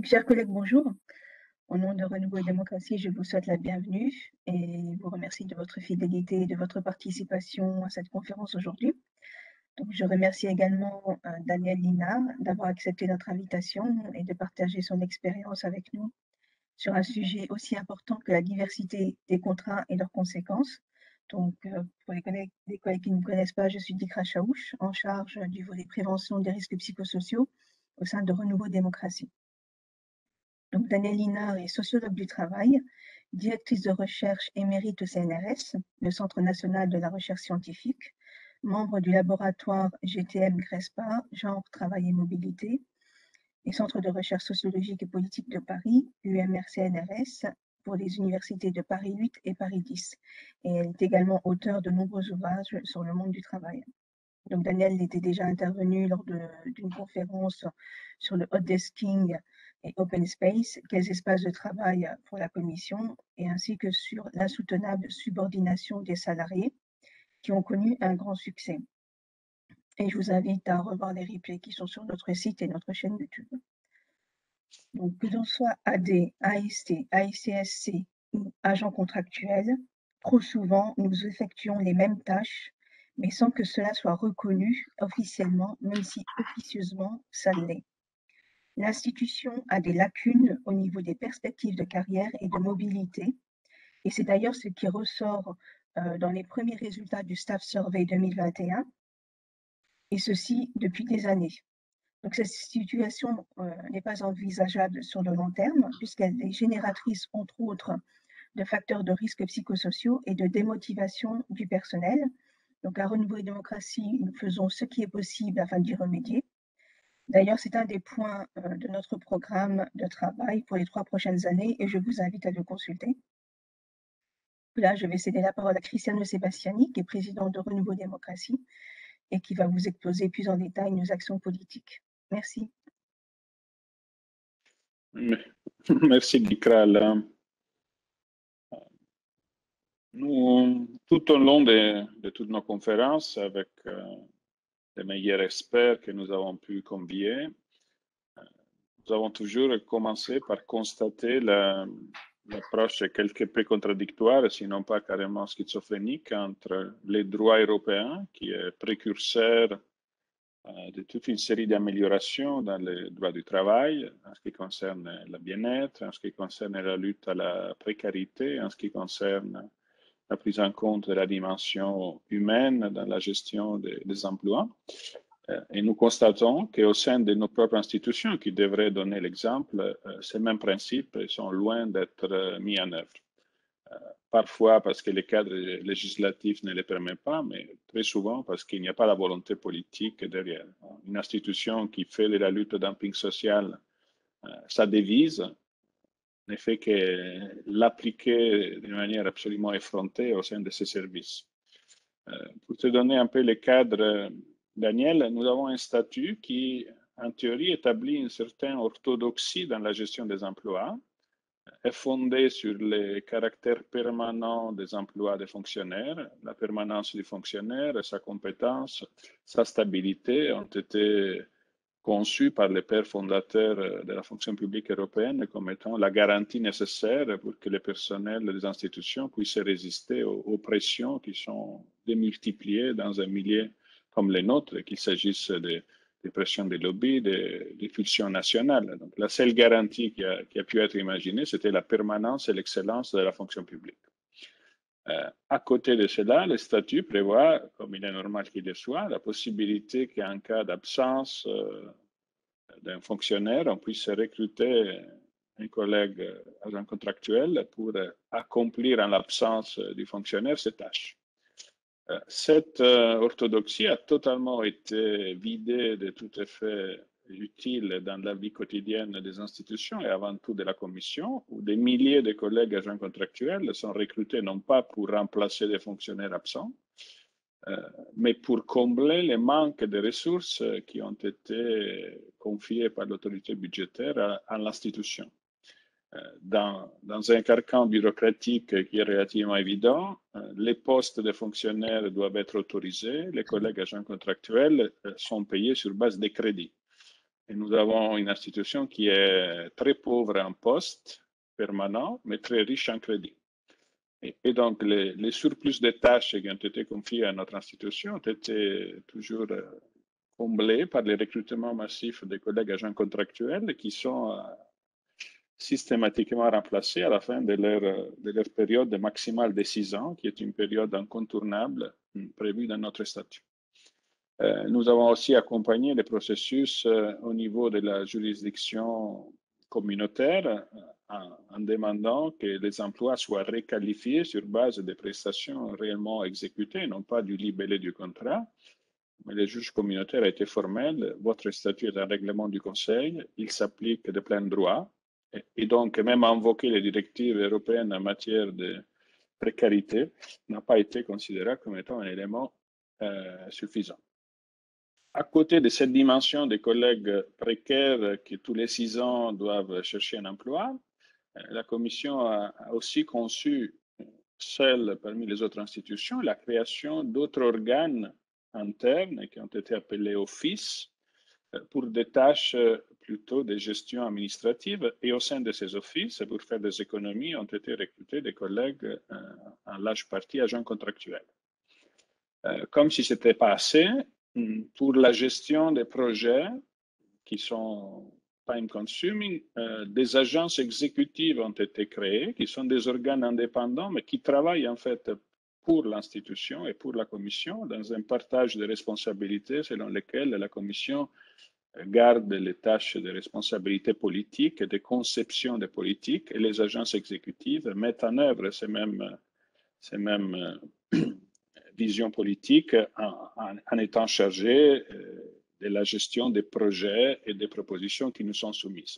Donc, chers collègues, bonjour. Au nom de Renouveau et Démocratie, je vous souhaite la bienvenue et vous remercie de votre fidélité et de votre participation à cette conférence aujourd'hui. Donc, je remercie également Daniel Linard d'avoir accepté notre invitation et de partager son expérience avec nous sur un sujet aussi important que la diversité des contrats et leurs conséquences. Donc, pour les collègues qui ne me connaissent pas, je suis Dikra Chaouch, en charge du volet prévention des risques psychosociaux au sein de Renouveau Démocratie. Donc, Danielle Linard est sociologue du travail, directrice de recherche émérite au CNRS, le Centre national de la recherche scientifique, membre du laboratoire GTM GRESPA, genre, travail et mobilité, et Centre de recherche sociologique et politique de Paris, UMR-CNRS, pour les universités de Paris 8 et Paris 10. Et elle est également auteure de nombreux ouvrages sur le monde du travail. Donc, Danielle était déjà intervenue lors d'une conférence sur le hot desking et open space, quels espaces de travail pour la commission, et ainsi que sur l'insoutenable subordination des salariés, qui ont connu un grand succès. Et je vous invite à revoir les replays qui sont sur notre site et notre chaîne YouTube. Donc, que l'on soit AD, AST, AICSC ou agent contractuel, trop souvent, nous effectuons les mêmes tâches, mais sans que cela soit reconnu officiellement, même si officieusement ça l'est. L'institution a des lacunes au niveau des perspectives de carrière et de mobilité, et c'est d'ailleurs ce qui ressort dans les premiers résultats du Staff Survey 2021, et ceci depuis des années. Donc cette situation n'est pas envisageable sur le long terme, puisqu'elle est génératrice, entre autres, de facteurs de risques psychosociaux et de démotivation du personnel. Donc à Renouveau et Démocratie, nous faisons ce qui est possible afin d'y remédier. D'ailleurs, c'est un des points de notre programme de travail pour les 3 prochaines années et je vous invite à le consulter. Là, je vais céder la parole à Cristiano Sebastiani, qui est président de Renouveau Démocratie et qui va vous exposer plus en détail nos actions politiques. Merci. Merci, Dikra. Nous, tout au long de toutes nos conférences, avec les meilleurs experts que nous avons pu convier, nous avons toujours commencé par constater l'approche quelque peu contradictoire, sinon pas carrément schizophrénique, entre les droits européens, qui est précurseur de toute une série d'améliorations dans les droits du travail, en ce qui concerne le bien-être, en ce qui concerne la lutte à la précarité, en ce qui concerne la prise en compte de la dimension humaine dans la gestion des emplois. Et nous constatons qu'au sein de nos propres institutions, qui devraient donner l'exemple, ces mêmes principes sont loin d'être mis en œuvre. Parfois parce que le cadre législatif ne les permet pas, mais très souvent parce qu'il n'y a pas la volonté politique derrière. Une institution qui fait de la lutte au dumping social sa devise ne fait que l'appliquer d'une manière absolument effrontée au sein de ses services. Pour te donner un peu le cadre, Daniel, nous avons un statut qui, en théorie, établit une certaine orthodoxie dans la gestion des emplois, est fondé sur le caractère permanent des emplois des fonctionnaires. La permanence du fonctionnaire et sa compétence, sa stabilité ont été conçus par les pères fondateurs de la fonction publique européenne comme étant la garantie nécessaire pour que le personnel des institutions puisse résister aux pressions qui sont démultipliées dans un milieu comme le nôtre, qu'il s'agisse des pressions des lobbies, des pulsions nationales. Donc, la seule garantie qui a pu être imaginée, c'était la permanence et l'excellence de la fonction publique. À côté de cela, le statut prévoit, comme il est normal qu'il le soit, la possibilité qu'en cas d'absence d'un fonctionnaire, on puisse recruter un collègue agent contractuel pour accomplir en l'absence du fonctionnaire ses tâches. Cette orthodoxie a totalement été vidée de tout effet utile dans la vie quotidienne des institutions et avant tout de la Commission, où des milliers de collègues agents contractuels sont recrutés non pas pour remplacer des fonctionnaires absents, mais pour combler les manques de ressources qui ont été confiées par l'autorité budgétaire à l'institution. Dans un carcan bureaucratique qui est relativement évident, les postes de fonctionnaires doivent être autorisés, les collègues agents contractuels sont payés sur base des crédits. Et nous avons une institution qui est très pauvre en postes permanents, mais très riche en crédit. Et donc, les surplus de tâches qui ont été confiées à notre institution ont été toujours comblés par les recrutements massifs des collègues agents contractuels qui sont systématiquement remplacés à la fin de leur période maximale de 6 ans, qui est une période incontournable prévue dans notre statut. Nous avons aussi accompagné les processus au niveau de la juridiction communautaire en demandant que les emplois soient requalifiés sur base des prestations réellement exécutées, non pas du libellé du contrat. Mais le juge communautaire a été formel. Votre statut est un règlement du Conseil. Il s'applique de plein droit. Et donc, même invoquer les directives européennes en matière de précarité n'a pas été considéré comme étant un élément suffisant. À côté de cette dimension des collègues précaires qui tous les 6 ans doivent chercher un emploi, la Commission a aussi conçu, seule parmi les autres institutions, la création d'autres organes internes qui ont été appelés offices pour des tâches plutôt de gestion administrative. Et au sein de ces offices, pour faire des économies, ont été recrutés des collègues en large partie agents contractuels. Comme si ce n'était pas assez, pour la gestion des projets qui sont time consuming, des agences exécutives ont été créées, qui sont des organes indépendants, mais qui travaillent en fait pour l'institution et pour la Commission dans un partage de responsabilités selon lesquelles la Commission garde les tâches de responsabilité politique et de conception des politiques et les agences exécutives mettent en œuvre ces mêmes vision politique en étant chargé de la gestion des projets et des propositions qui nous sont soumises.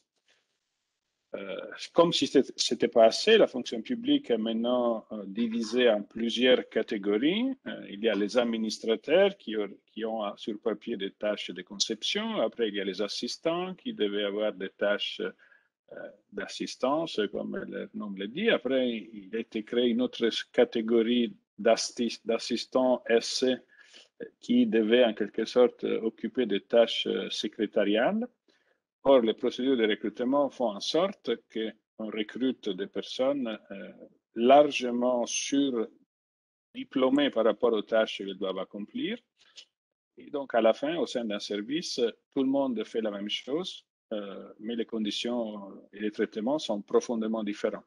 Comme si ce n'était pas assez, la fonction publique est maintenant divisée en plusieurs catégories. Il y a les administrateurs qui ont sur papier des tâches de conception. Après, il y a les assistants qui devaient avoir des tâches d'assistance, comme le nom le dit. Après, il a été créé une autre catégorie d'assistants SC qui devaient en quelque sorte occuper des tâches secrétariales. Or, les procédures de recrutement font en sorte qu'on recrute des personnes largement surdiplômées par rapport aux tâches qu'elles doivent accomplir. Et donc, à la fin, au sein d'un service, tout le monde fait la même chose, mais les conditions et les traitements sont profondément différents.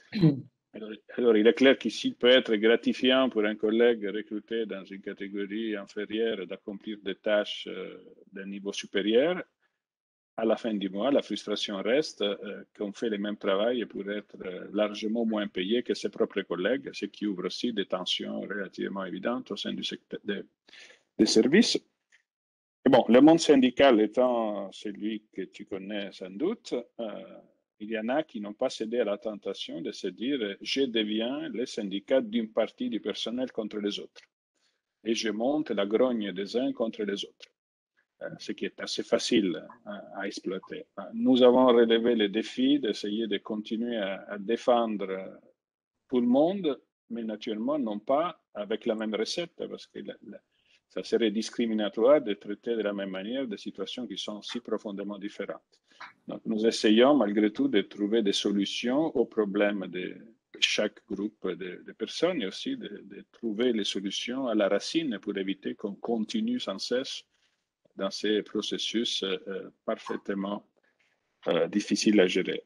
Alors, il est clair qu'ici, il peut être gratifiant pour un collègue recruté dans une catégorie inférieure d'accomplir des tâches d'un niveau supérieur. À la fin du mois, la frustration reste qu'on fait le même travail pour être largement moins payé que ses propres collègues, ce qui ouvre aussi des tensions relativement évidentes au sein du secteur des services. Et bon, le monde syndical étant celui que tu connais sans doute, il y en a qui n'ont pas cédé à la tentation de se dire « je deviens le syndicat d'une partie du personnel contre les autres et je monte la grogne des uns contre les autres ». Ce qui est assez facile à exploiter. Nous avons relevé le défi d'essayer de continuer à défendre tout le monde, mais naturellement non pas avec la même recette, parce que ça serait discriminatoire de traiter de la même manière des situations qui sont si profondément différentes. Donc nous essayons malgré tout de trouver des solutions aux problèmes de chaque groupe de personnes et aussi de trouver les solutions à la racine pour éviter qu'on continue sans cesse dans ces processus parfaitement difficiles à gérer.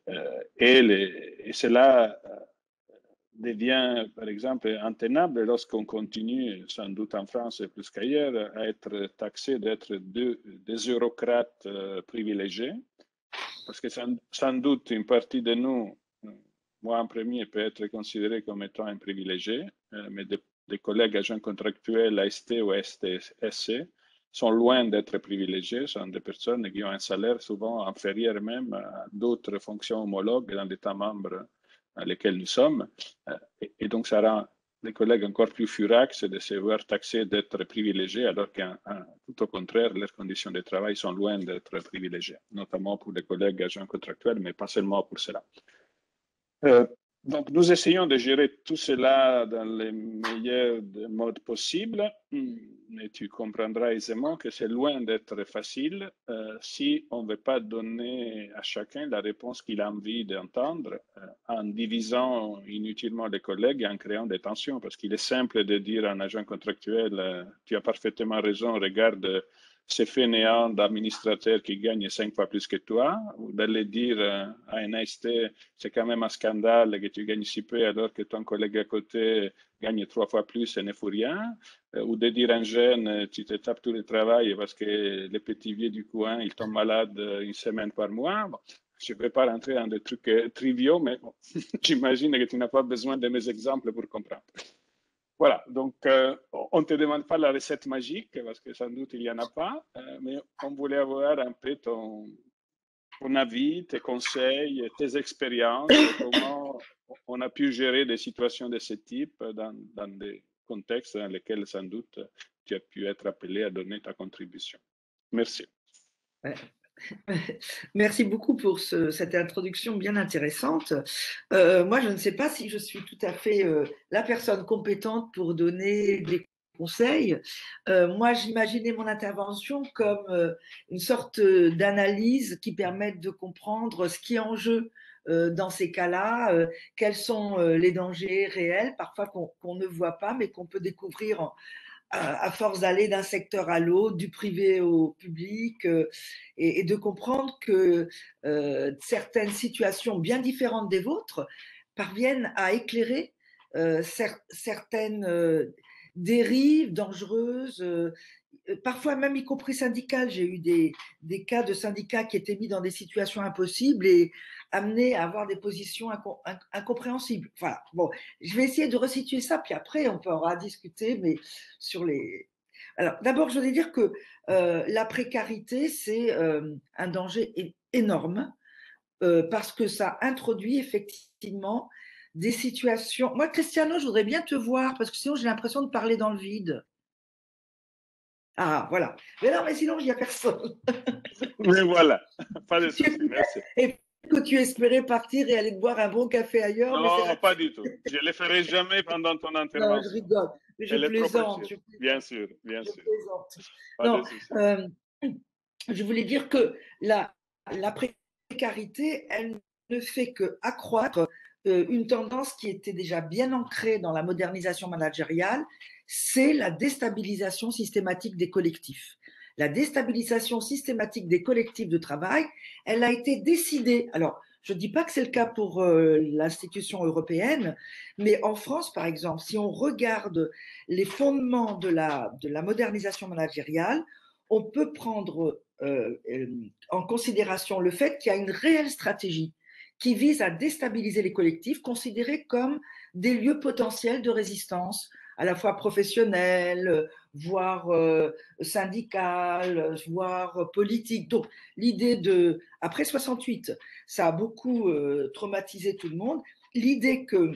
Et cela devient, par exemple, intenable lorsqu'on continue, sans doute en France et plus qu'ailleurs, à être taxé d'être des eurocrates privilégiés, parce que sans doute une partie de nous, moi en premier, peut être considéré comme étant un privilégié, mais des collègues agents contractuels AST ou STSC sont loin d'être privilégiés, sont des personnes qui ont un salaire souvent inférieur même à d'autres fonctions homologues dans l'État membre dans lesquels nous sommes. Et donc, ça rend les collègues encore plus furax de se voir taxés d'être privilégiés, alors qu'en tout au contraire, leurs conditions de travail sont loin d'être privilégiées, notamment pour les collègues agents contractuels, mais pas seulement pour cela. Donc, nous essayons de gérer tout cela dans les meilleurs modes possibles, mais tu comprendras aisément que c'est loin d'être facile si on ne veut pas donner à chacun la réponse qu'il a envie d'entendre en divisant inutilement les collègues et en créant des tensions. Parce qu'il est simple de dire à un agent contractuel, tu as parfaitement raison, regarde ces fainéants d'administrateurs qui gagnent 5 fois plus que toi, ou d'aller dire à un AST, c'est quand même un scandale que tu gagnes si peu alors que ton collègue à côté gagne 3 fois plus et ne fout rien, ou de dire à un jeune, tu te tapes tout le travail parce que les petits vieux du coin, ils tombent malades une semaine par mois. Bon, je ne vais pas rentrer dans des trucs triviaux, mais bon, j'imagine que tu n'as pas besoin de mes exemples pour comprendre. Voilà, donc on ne te demande pas la recette magique parce que sans doute il n'y en a pas, mais on voulait avoir un peu ton avis, tes conseils, tes expériences, comment on a pu gérer des situations de ce type dans des contextes dans lesquels sans doute tu as pu être appelé à donner ta contribution. Merci. Ouais. Merci beaucoup pour cette introduction bien intéressante. Moi, je ne sais pas si je suis tout à fait la personne compétente pour donner des conseils. Moi, j'imaginais mon intervention comme une sorte d'analyse qui permette de comprendre ce qui est en jeu dans ces cas-là, quels sont les dangers réels, parfois qu'on ne voit pas, mais qu'on peut découvrir à force d'aller d'un secteur à l'autre, du privé au public, et de comprendre que certaines situations bien différentes des vôtres parviennent à éclairer certaines dérives dangereuses, parfois même y compris syndicales. J'ai eu des cas de syndicats qui étaient mis dans des situations impossibles et amenés à avoir des positions incompréhensibles. Voilà. Bon, je vais essayer de resituer ça, puis après on pourra discuter, mais sur les… Alors, d'abord, je voudrais dire que la précarité, c'est un danger énorme parce que ça introduit effectivement des situations… Moi, Cristiano, je voudrais bien te voir parce que sinon j'ai l'impression de parler dans le vide. Ah, voilà. Mais non, mais sinon, il n'y a personne. Mais voilà, pas de souci, merci. Et que tu espérais partir et aller te boire un bon café ailleurs. Non, mais pas du tout. Je ne le ferai jamais pendant ton intervention. Non, je rigole. Mais je plaisante. Bien sûr, bien sûr. Plaisante. Pas non, de souci. Je voulais dire que la précarité, elle ne fait qu'accroître une tendance qui était déjà bien ancrée dans la modernisation managériale, c'est la déstabilisation systématique des collectifs. La déstabilisation systématique des collectifs de travail, elle a été décidée. Alors, je ne dis pas que c'est le cas pour l'institution européenne, mais en France, par exemple, si on regarde les fondements de la modernisation managériale, on peut prendre en considération le fait qu'il y a une réelle stratégie qui vise à déstabiliser les collectifs considérés comme des lieux potentiels de résistance, à la fois professionnelle, voire syndicale, voire politique. Donc, l'idée de, après 68, ça a beaucoup traumatisé tout le monde, l'idée que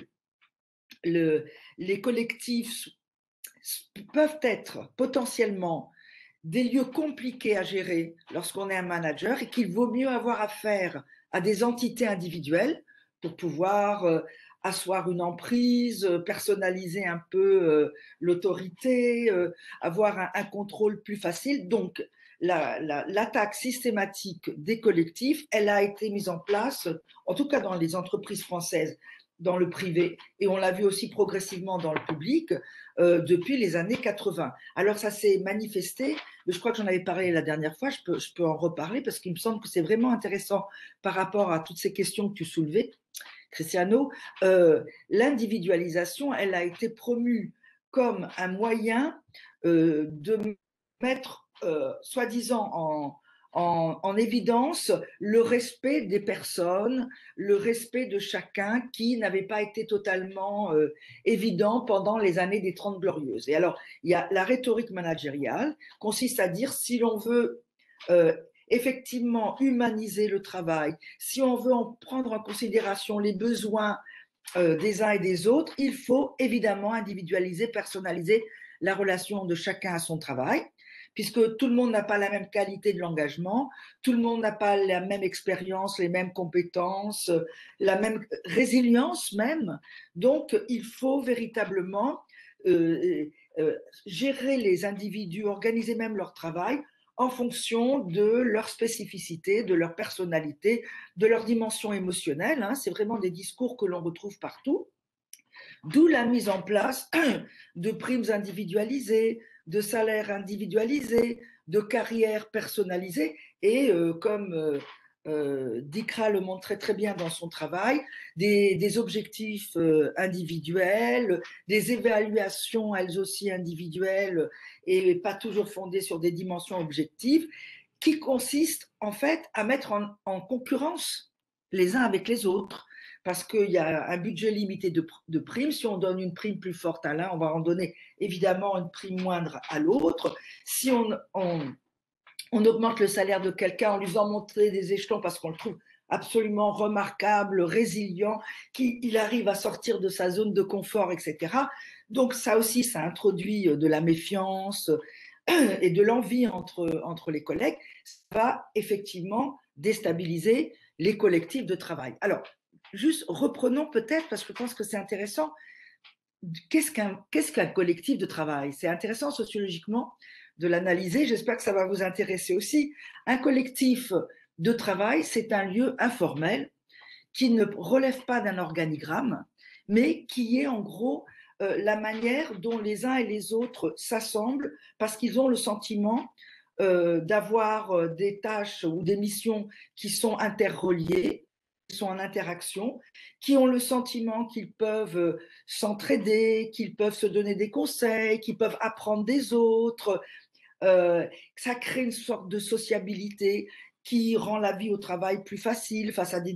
les collectifs peuvent être potentiellement des lieux compliqués à gérer lorsqu'on est un manager et qu'il vaut mieux avoir affaire à des entités individuelles pour pouvoir asseoir une emprise, personnaliser un peu l'autorité, avoir un contrôle plus facile. Donc, l'attaque systématique des collectifs, elle a été mise en place, en tout cas dans les entreprises françaises, dans le privé, et on l'a vu aussi progressivement dans le public depuis les années 80. Alors ça s'est manifesté, mais je crois que j'en avais parlé la dernière fois, je peux en reparler parce qu'il me semble que c'est vraiment intéressant par rapport à toutes ces questions que tu soulevais, Cristiano. L'individualisation, elle a été promue comme un moyen de mettre, soi-disant, en évidence le respect des personnes, le respect de chacun qui n'avait pas été totalement évident pendant les années des 30 glorieuses. Et alors, il y a la rhétorique managériale, consiste à dire si l'on veut effectivement humaniser le travail, si on veut en prendre en considération les besoins des uns et des autres, il faut évidemment individualiser, personnaliser la relation de chacun à son travail. puisque tout le monde n'a pas la même qualité de l'engagement, tout le monde n'a pas la même expérience, les mêmes compétences, la même résilience même. Donc, il faut véritablement gérer les individus, organiser même leur travail en fonction de leur spécificité, de leur personnalité, de leur dimension émotionnelle. Hein. C'est vraiment des discours que l'on retrouve partout. D'où la mise en place de primes individualisées, de salaires individualisés, de carrières personnalisées. Et comme Dikra le montre très bien dans son travail, des objectifs individuels, des évaluations elles aussi individuelles et pas toujours fondées sur des dimensions objectives, qui consistent en fait à mettre en concurrence les uns avec les autres. Parce qu'il y a un budget limité de primes. Si on donne une prime plus forte à l'un, on va en donner évidemment une prime moindre à l'autre. Si on augmente le salaire de quelqu'un en lui faisant monter des échelons parce qu'on le trouve absolument remarquable, résilient, qu'il arrive à sortir de sa zone de confort, etc. Donc ça aussi, ça introduit de la méfiance et de l'envie entre les collègues. Ça va effectivement déstabiliser les collectifs de travail. Alors, juste reprenons peut-être, parce que je pense que c'est intéressant, qu'est-ce qu'un collectif de travail? C'est intéressant sociologiquement de l'analyser, j'espère que ça va vous intéresser aussi. Un collectif de travail, c'est un lieu informel qui ne relève pas d'un organigramme, mais qui est en gros la manière dont les uns et les autres s'assemblent parce qu'ils ont le sentiment d'avoir des tâches ou des missions qui sont interreliées, qui sont en interaction, qui ont le sentiment qu'ils peuvent s'entraider, qu'ils peuvent se donner des conseils, qu'ils peuvent apprendre des autres. Ça crée une sorte de sociabilité qui rend la vie au travail plus facile face à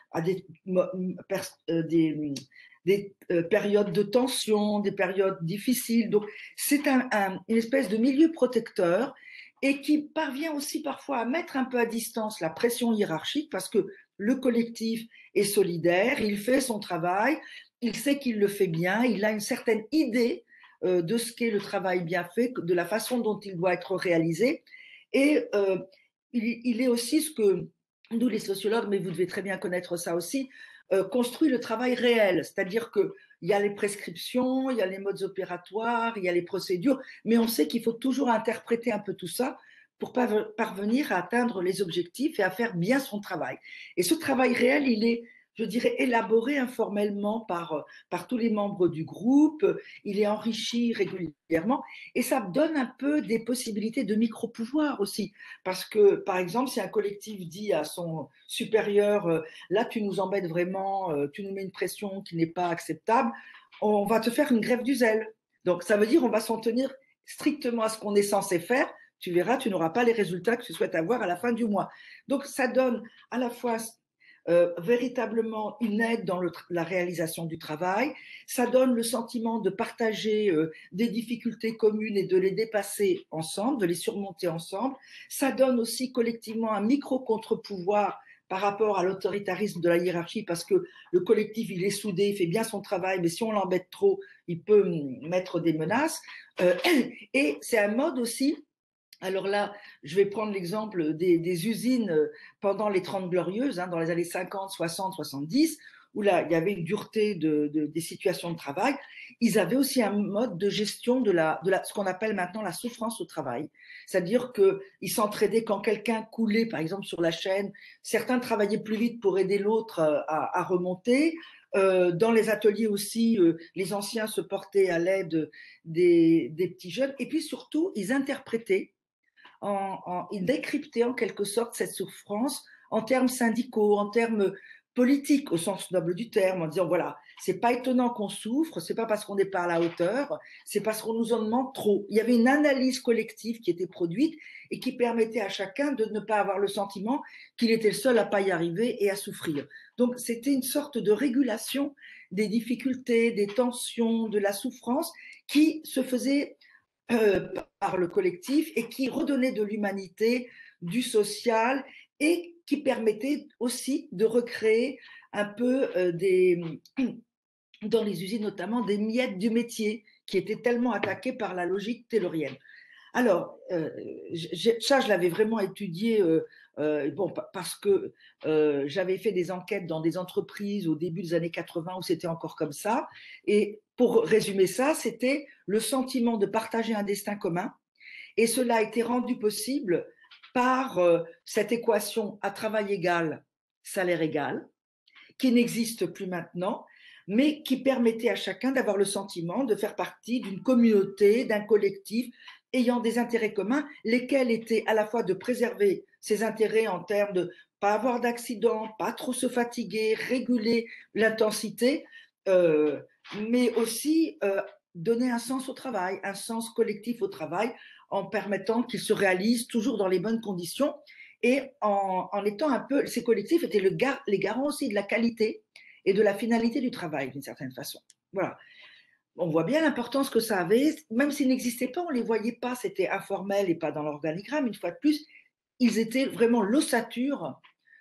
des périodes de tension, des périodes difficiles. Donc, c'est une espèce de milieu protecteur et qui parvient aussi parfois à mettre un peu à distance la pression hiérarchique parce que le collectif est solidaire, il fait son travail, il sait qu'il le fait bien, il a une certaine idée de ce qu'est le travail bien fait, de la façon dont il doit être réalisé. Et il est aussi ce que nous, les sociologues, mais vous devez très bien connaître ça aussi, construit le travail réel. C'est-à-dire qu'il y a les prescriptions, il y a les modes opératoires, il y a les procédures, mais on sait qu'il faut toujours interpréter un peu tout ça pour parvenir à atteindre les objectifs et à faire bien son travail. Et ce travail réel, il est, je dirais, élaboré informellement par tous les membres du groupe, il est enrichi régulièrement et ça donne un peu des possibilités de micro-pouvoir aussi. Parce que, par exemple, si un collectif dit à son supérieur, là, tu nous embêtes vraiment, tu nous mets une pression qui n'est pas acceptable, on va te faire une grève du zèle. Donc, ça veut dire on va s'en tenir strictement à ce qu'on est censé faire. Tu verras, tu n'auras pas les résultats que tu souhaites avoir à la fin du mois. Donc, ça donne à la fois véritablement une aide dans la réalisation du travail. Ça donne le sentiment de partager des difficultés communes et de les dépasser ensemble, de les surmonter ensemble. Ça donne aussi collectivement un micro-contre-pouvoir par rapport à l'autoritarisme de la hiérarchie parce que le collectif, il est soudé, il fait bien son travail, mais si on l'embête trop, il peut mettre des menaces. Et c'est un mode aussi. Alors là, je vais prendre l'exemple des usines pendant les 30 glorieuses, hein, dans les années 50, 60, 70, où là, il y avait une dureté des situations de travail. Ils avaient aussi un mode de gestion de ce qu'on appelle maintenant la souffrance au travail. C'est-à-dire qu'ils s'entraidaient quand quelqu'un coulait, par exemple, sur la chaîne. Certains travaillaient plus vite pour aider l'autre à remonter. Dans les ateliers aussi, les anciens se portaient à l'aide des petits jeunes. Et puis surtout, ils interprétaient il décryptait en quelque sorte cette souffrance en termes syndicaux, en termes politiques au sens noble du terme, en disant voilà, c'est pas étonnant qu'on souffre, c'est pas parce qu'on n'est pas à la hauteur, c'est parce qu'on nous en demande trop. Il y avait une analyse collective qui était produite et qui permettait à chacun de ne pas avoir le sentiment qu'il était le seul à pas y arriver et à souffrir. Donc c'était une sorte de régulation des difficultés, des tensions, de la souffrance qui se faisait par le collectif et qui redonnait de l'humanité, du social et qui permettait aussi de recréer un peu dans les usines notamment, des miettes du métier qui étaient tellement attaquées par la logique taylorienne. Alors, ça, je l'avais vraiment étudié parce que j'avais fait des enquêtes dans des entreprises au début des années 80 où c'était encore comme ça. Et pour résumer ça, c'était le sentiment de partager un destin commun. Et cela a été rendu possible par cette équation à travail égal, salaire égal, qui n'existe plus maintenant, mais qui permettait à chacun d'avoir le sentiment de faire partie d'une communauté, d'un collectif ayant des intérêts communs, lesquels étaient à la fois de préserver ses intérêts en termes de pas avoir d'accident, pas trop se fatiguer, réguler l'intensité, mais aussi donner un sens au travail, un sens collectif au travail, en permettant qu'il se réalise toujours dans les bonnes conditions et en étant un peu, ces collectifs étaient les garants aussi de la qualité et de la finalité du travail, d'une certaine façon. Voilà. On voit bien l'importance que ça avait, même s'ils n'existaient pas, on ne les voyait pas, c'était informel et pas dans l'organigramme, une fois de plus, ils étaient vraiment l'ossature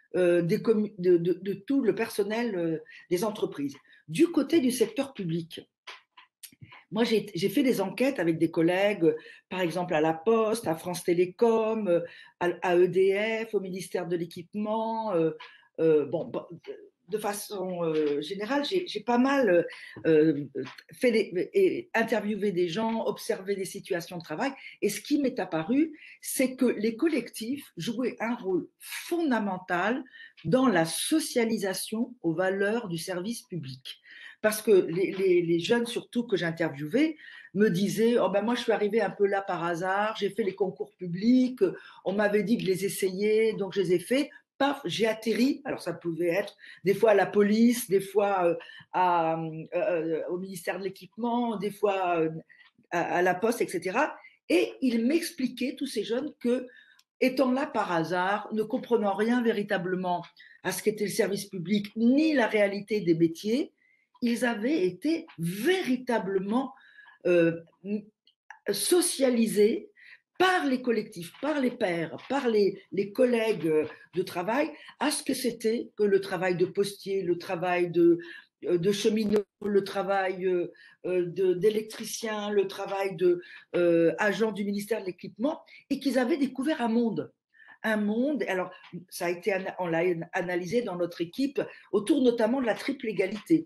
de tout le personnel des entreprises. Du côté du secteur public, moi, j'ai fait des enquêtes avec des collègues, par exemple à La Poste, à France Télécom, à EDF, au ministère de l'Équipement. Bon, de façon générale, j'ai pas mal interviewé des gens, observé des situations de travail. Et ce qui m'est apparu, c'est que les collectifs jouaient un rôle fondamental dans la socialisation aux valeurs du service public. Parce que les jeunes, surtout que j'interviewais, me disaient « Oh ben moi, je suis arrivée un peu là par hasard, j'ai fait les concours publics, on m'avait dit de les essayer, donc je les ai faits. Paf, j'ai atterri. » Alors ça pouvait être des fois à la police, des fois au ministère de l'Équipement, des fois à la Poste, etc. Et ils m'expliquaient, tous ces jeunes, que étant là par hasard, ne comprenant rien véritablement à ce qu'était le service public, ni la réalité des métiers, ils avaient été véritablement socialisés par les collectifs, par les pairs, par les collègues de travail, à ce que c'était que le travail de postier, le travail de cheminot, le travail d'électricien, le travail d'agent du ministère de l'Équipement, et qu'ils avaient découvert un monde. Un monde, alors ça a été, on l'a analysé dans notre équipe, autour notamment de la triple égalité.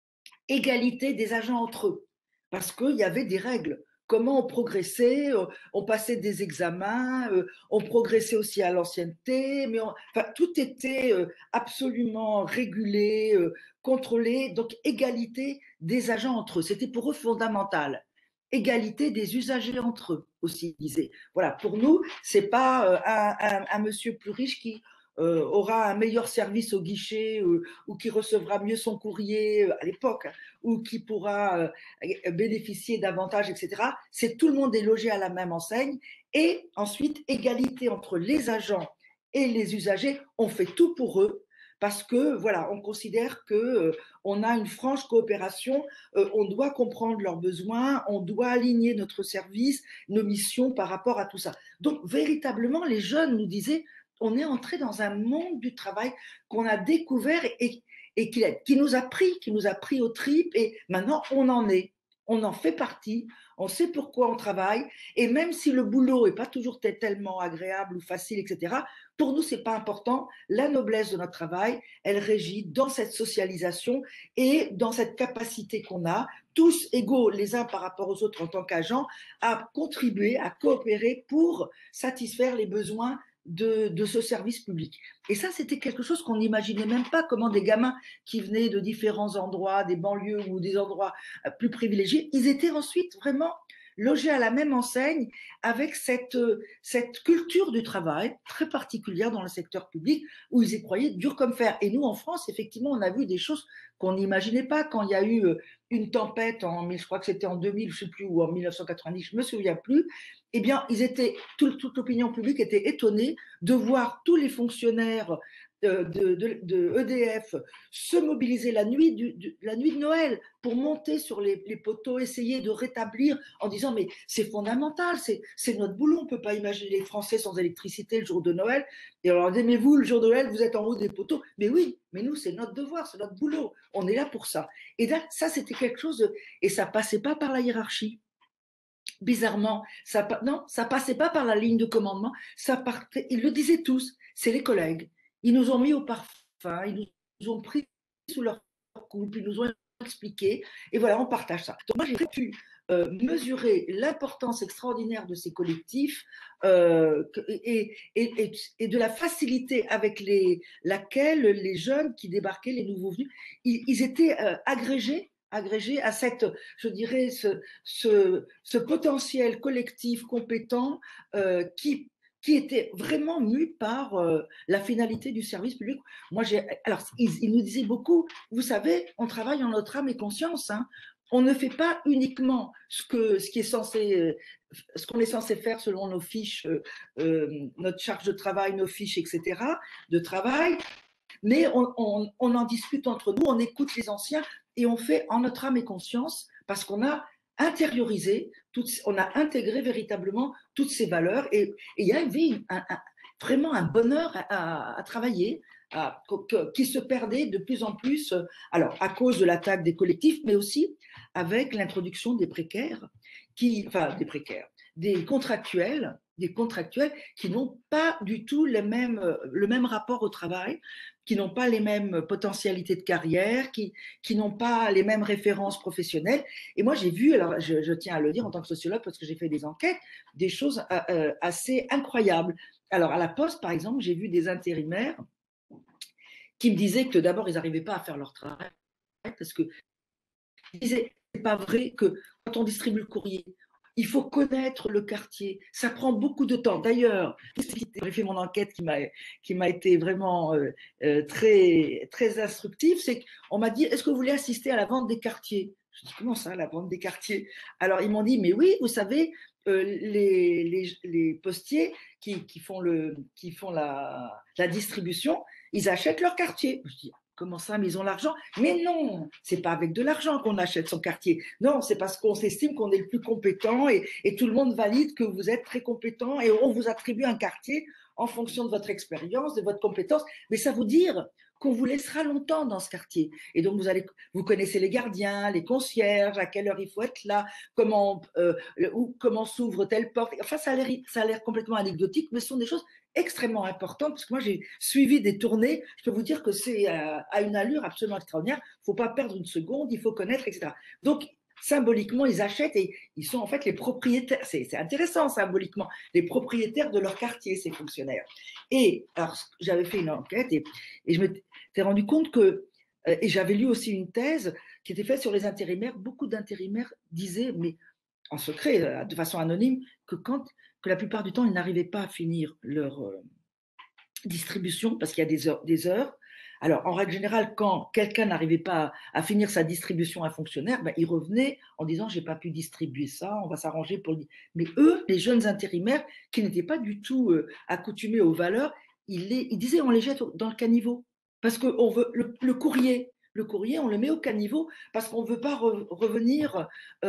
Égalité des agents entre eux, parce qu'il y avait des règles. Comment on progressait, on passait des examens, on progressait aussi à l'ancienneté, mais enfin, tout était absolument régulé, contrôlé. Donc, égalité des agents entre eux, c'était pour eux fondamental. Égalité des usagers entre eux aussi, ils disaient. Voilà, pour nous, c'est pas un monsieur plus riche qui aura un meilleur service au guichet ou qui recevra mieux son courrier à l'époque, ou qui pourra bénéficier d'avantages, etc. C'est tout le monde est logé à la même enseigne. Et ensuite, égalité entre les agents et les usagers. On fait tout pour eux parce que voilà, on considère que on a une franche coopération, on doit comprendre leurs besoins, on doit aligner notre service, nos missions par rapport à tout ça. Donc véritablement, les jeunes nous disaient, on est entré dans un monde du travail qu'on a découvert et qui nous a pris aux tripes, et maintenant on en fait partie, on sait pourquoi on travaille, et même si le boulot n'est pas toujours tellement agréable ou facile, etc., pour nous, c'est pas important. La noblesse de notre travail, elle régit dans cette socialisation et dans cette capacité qu'on a, tous égaux les uns par rapport aux autres en tant qu'agents, à contribuer, à coopérer pour satisfaire les besoins de ce service public. Et ça, c'était quelque chose qu'on n'imaginait même pas, comment des gamins qui venaient de différents endroits, des banlieues ou des endroits plus privilégiés, ils étaient ensuite vraiment logés à la même enseigne avec cette culture du travail très particulière dans le secteur public où ils y croyaient dur comme fer. Et nous, en France, effectivement, on a vu des choses qu'on n'imaginait pas quand il y a eu une tempête je crois que c'était en 2000, je ne sais plus, ou en 1990, je ne me souviens plus. Eh bien, toute l'opinion publique était étonnée de voir tous les fonctionnaires de EDF se mobiliser la nuit de Noël pour monter sur les poteaux, essayer de rétablir en disant mais c'est fondamental, c'est notre boulot, on ne peut pas imaginer les Français sans électricité le jour de Noël. Et alors, mais vous, le jour de Noël, vous êtes en haut des poteaux. Mais oui, mais nous, c'est notre devoir, c'est notre boulot, on est là pour ça. Et là, ça, c'était quelque chose et ça passait pas par la hiérarchie. bizarrement, non, ça passait pas par la ligne de commandement, ça partait, ils le disaient tous, c'est les collègues. Ils nous ont mis au parfum, ils nous ont pris sous leur coupe, ils nous ont expliqué, et voilà, on partage ça. Donc moi, j'ai pu mesurer l'importance extraordinaire de ces collectifs et de la facilité avec laquelle les jeunes qui débarquaient, les nouveaux venus, ils étaient agrégés à cette, je dirais, ce potentiel collectif compétent qui était vraiment mu par la finalité du service public. Moi, alors, ils nous disaient beaucoup, vous savez, on travaille en notre âme et conscience. Hein. On ne fait pas uniquement ce qu'on est censé faire selon nos fiches, notre charge de travail, nos fiches, etc., de travail, mais on en discute entre nous, on écoute les anciens et on fait en notre âme et conscience parce qu'on a intériorisé, on a intégré véritablement toutes ces valeurs et il y avait vraiment un bonheur à travailler qui se perdait de plus en plus, alors à cause de l'attaque des collectifs, mais aussi avec l'introduction des précaires, des contractuels qui n'ont pas du tout le même rapport au travail, qui n'ont pas les mêmes potentialités de carrière, qui n'ont pas les mêmes références professionnelles. Et moi, j'ai vu, alors je tiens à le dire en tant que sociologue, parce que j'ai fait des enquêtes, des choses assez incroyables. Alors, à la Poste, par exemple, j'ai vu des intérimaires qui me disaient que d'abord, ils n'arrivaient pas à faire leur travail, parce que ils disaient, c'est pas vrai que quand on distribue le courrier, il faut connaître le quartier. Ça prend beaucoup de temps. D'ailleurs, j'ai fait mon enquête qui m'a été vraiment très, très instructive. C'est qu'on m'a dit, est-ce que vous voulez assister à la vente des quartiers? Je dis, comment ça, la vente des quartiers? Alors, ils m'ont dit, mais oui, vous savez, les postiers qui font la distribution, ils achètent leur quartier. Je dis, comment ça, mais ils ont l'argent? Mais non, c'est pas avec de l'argent qu'on achète son quartier. Non, c'est parce qu'on s'estime qu'on est le plus compétent et tout le monde valide que vous êtes très compétent et on vous attribue un quartier en fonction de votre expérience, de votre compétence. Mais ça veut dire qu'on vous laissera longtemps dans ce quartier. Et donc, vous connaissez les gardiens, les concierges, à quelle heure il faut être là, comment s'ouvre telle porte. Enfin, ça a l'air complètement anecdotique, mais ce sont des choses extrêmement importantes, parce que moi, j'ai suivi des tournées. Je peux vous dire que c'est à une allure absolument extraordinaire. Il ne faut pas perdre une seconde, il faut connaître, etc. Donc, symboliquement, ils achètent et ils sont en fait les propriétaires. C'est intéressant, symboliquement, les propriétaires de leur quartier, ces fonctionnaires. Et alors, j'avais fait une enquête et je m'étais rendu compte que, et j'avais lu aussi une thèse qui était faite sur les intérimaires. Beaucoup d'intérimaires disaient, mais en secret, de façon anonyme, que la plupart du temps, ils n'arrivaient pas à finir leur distribution parce qu'il y a des heures. Alors, en règle générale, quand quelqu'un n'arrivait pas à finir sa distribution à un fonctionnaire, ben, il revenait en disant, j'ai pas pu distribuer ça, on va s'arranger pour le. Mais eux, les jeunes intérimaires, qui n'étaient pas du tout accoutumés aux valeurs, ils disaient, on les jette dans le caniveau. Parce qu'on veut le courrier. Le courrier, on le met au caniveau parce qu'on ne veut pas revenir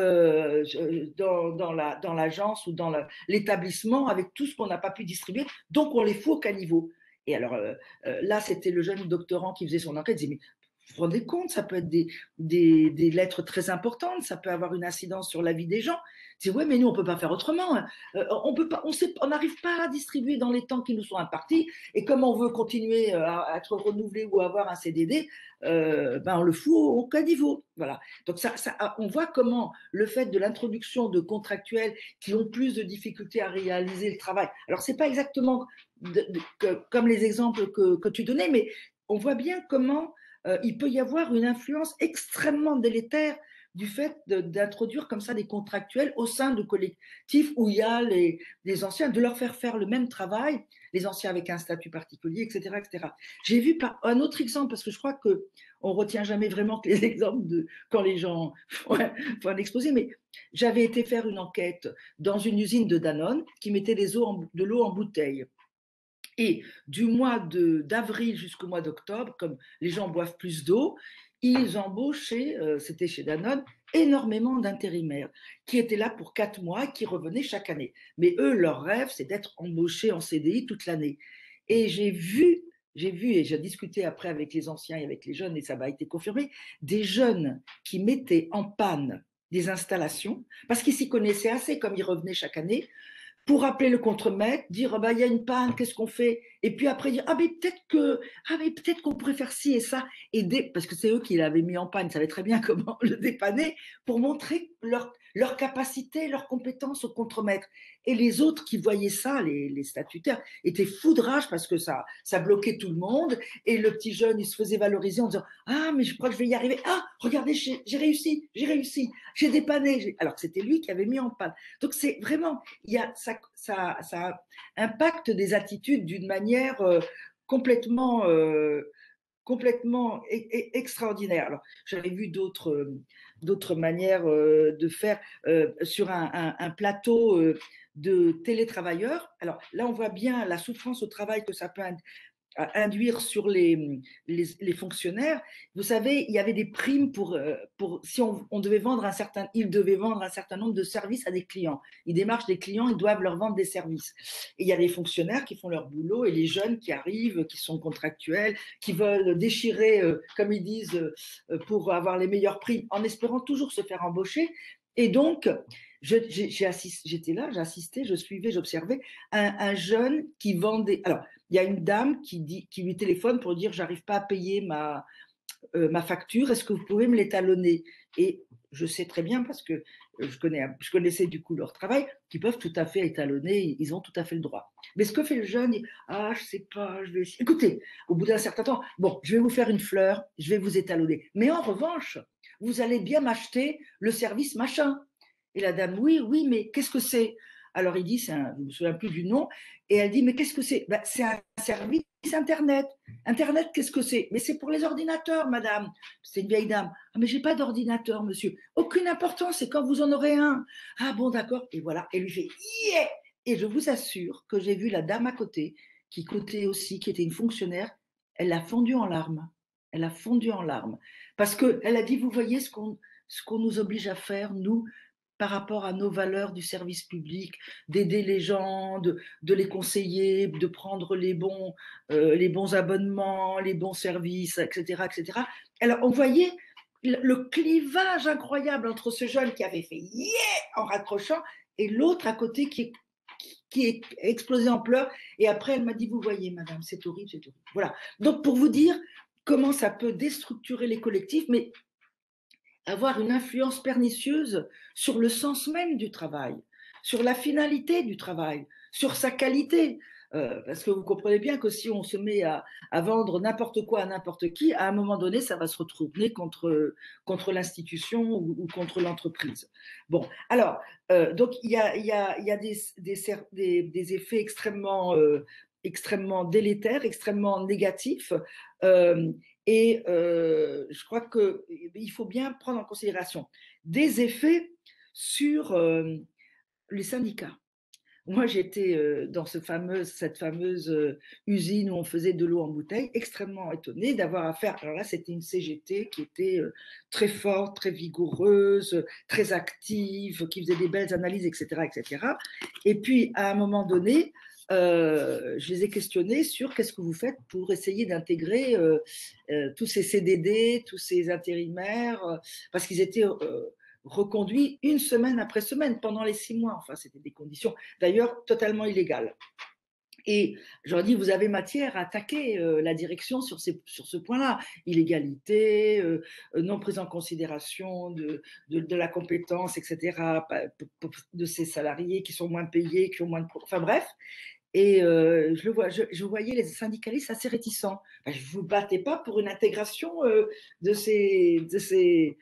dans l'agence ou dans l'établissement avec tout ce qu'on n'a pas pu distribuer. Donc, on les fout au caniveau. Et alors là, c'était le jeune doctorant qui faisait son enquête. Il disait, mais vous vous rendez compte, ça peut être des lettres très importantes, ça peut avoir une incidence sur la vie des gens. Je dis, ouais, mais nous, on ne peut pas faire autrement. On n'arrive pas à distribuer dans les temps qui nous sont impartis. Et comme on veut continuer à être renouvelé ou avoir un CDD, ben on le fout au caniveau. Voilà. Donc on voit comment le fait de l'introduction de contractuels qui ont plus de difficultés à réaliser le travail. Alors, c'est pas exactement comme les exemples que tu donnais, mais on voit bien comment il peut y avoir une influence extrêmement délétère du fait d'introduire comme ça des contractuels au sein de collectifs où il y a les anciens, de leur faire le même travail, les anciens avec un statut particulier, etc., etc. J'ai vu un autre exemple, parce que je crois qu'on retient jamais vraiment que les exemples de quand les gens font un exposé, mais j'avais été faire une enquête dans une usine de Danone qui mettait de l'eau en bouteille. Et du mois d'avril jusqu'au mois d'octobre, comme les gens boivent plus d'eau, ils embauchaient, c'était chez Danone, énormément d'intérimaires qui étaient là pour 4 mois, qui revenaient chaque année. Mais eux, leur rêve, c'est d'être embauchés en CDI toute l'année. Et j'ai vu, et j'ai discuté après avec les anciens et avec les jeunes, et ça m'a été confirmé, des jeunes qui mettaient en panne des installations, parce qu'il s'y connaissait assez, comme il revenait chaque année, pour appeler le contremaître, dire bah, il y a une panne, qu'est-ce qu'on fait? Et puis après dire mais peut-être qu'on pourrait faire ci et ça, parce que c'est eux qui l'avaient mis en panne, ils savaient très bien comment le dépanner, pour montrer leur capacité, leur compétence au contremaître. Et les autres qui voyaient ça, les statutaires, étaient fous de rage parce que ça bloquait tout le monde. Et le petit jeune, il se faisait valoriser en disant ah mais je crois que je vais y arriver. Ah regardez, j'ai réussi, j'ai dépanné. Alors que c'était lui qui avait mis en panne. Donc c'est vraiment, ça impacte des attitudes d'une manière complètement extraordinaire. Alors, j'avais vu d'autres manières de faire sur un plateau de télétravailleurs. Alors là, on voit bien la souffrance au travail que ça peut à induire sur les fonctionnaires. Vous savez, il y avait des primes pour si on devait vendre ils devaient vendre un certain nombre de services à des clients. Ils démarchent des clients, ils doivent leur vendre des services. Et il y a les fonctionnaires qui font leur boulot et les jeunes qui arrivent, qui sont contractuels, qui veulent déchirer, comme ils disent, pour avoir les meilleures primes, en espérant toujours se faire embaucher. Et donc, j'étais là, j'assistais, je suivais, j'observais un jeune qui vendait. Alors, il y a une dame qui lui téléphone pour dire j'arrive pas à payer ma facture, est-ce que vous pouvez me l'étalonner? Et je sais très bien, parce que je connaissais du coup leur travail, qu'ils peuvent tout à fait étalonner, ils ont tout à fait le droit. Mais ce que fait le jeune, je sais pas, je vais essayer. Écoutez, au bout d'un certain temps, bon, je vais vous faire une fleur, je vais vous étalonner. Mais en revanche, vous allez bien m'acheter le service machin. Et la dame, oui, mais qu'est-ce que c'est? Alors il dit, je ne me souviens plus du nom, et elle dit, mais qu'est-ce que c'est? C'est un service Internet. Internet, qu'est-ce que c'est? Mais c'est pour les ordinateurs, madame. C'est une vieille dame. Ah, mais j'ai pas d'ordinateur, monsieur. Aucune importance, c'est quand vous en aurez un. Ah bon, d'accord. Et voilà, et lui fait, yeah! Et je vous assure que j'ai vu la dame à côté, qui était une fonctionnaire, elle a fondu en larmes. Elle a fondu en larmes. Parce qu'elle a dit, vous voyez ce qu'on nous oblige à faire, nous, par rapport à nos valeurs du service public, d'aider les gens, de les conseiller, de prendre les bons abonnements, les bons services, etc., etc. Alors, on voyait le clivage incroyable entre ce jeune qui avait fait yeah en raccrochant et l'autre à côté qui est explosé en pleurs. Et après, elle m'a dit, vous voyez, madame, c'est horrible, c'est horrible. Voilà. Donc, pour vous dire comment ça peut déstructurer les collectifs, mais avoir une influence pernicieuse sur le sens même du travail, sur la finalité du travail, sur sa qualité. Parce que vous comprenez bien que si on se met à vendre n'importe quoi à n'importe qui, à un moment donné, ça va se retourner contre l'institution ou contre l'entreprise. Bon, alors, donc il y a des effets extrêmement délétères, extrêmement négatifs. Et je crois qu'il faut bien prendre en considération des effets sur les syndicats. Moi, j'étais dans cette fameuse usine où on faisait de l'eau en bouteille, extrêmement étonnée d'avoir affaire. Alors là, c'était une CGT qui était très forte, très vigoureuse, très active, qui faisait des belles analyses, etc., etc. Et puis, à un moment donné, je les ai questionnés sur qu'est-ce que vous faites pour essayer d'intégrer tous ces CDD, tous ces intérimaires, parce qu'ils étaient reconduits une semaine après semaine pendant les 6 mois. Enfin, c'était des conditions d'ailleurs totalement illégales. Et j'aurais dit, vous avez matière à attaquer la direction sur ce point-là. Illégalité, non prise en considération de la compétence, etc., de ces salariés qui sont moins payés, qui ont moins de... Enfin bref. Et je voyais les syndicalistes assez réticents. Je ne vous battais pas pour une intégration de ces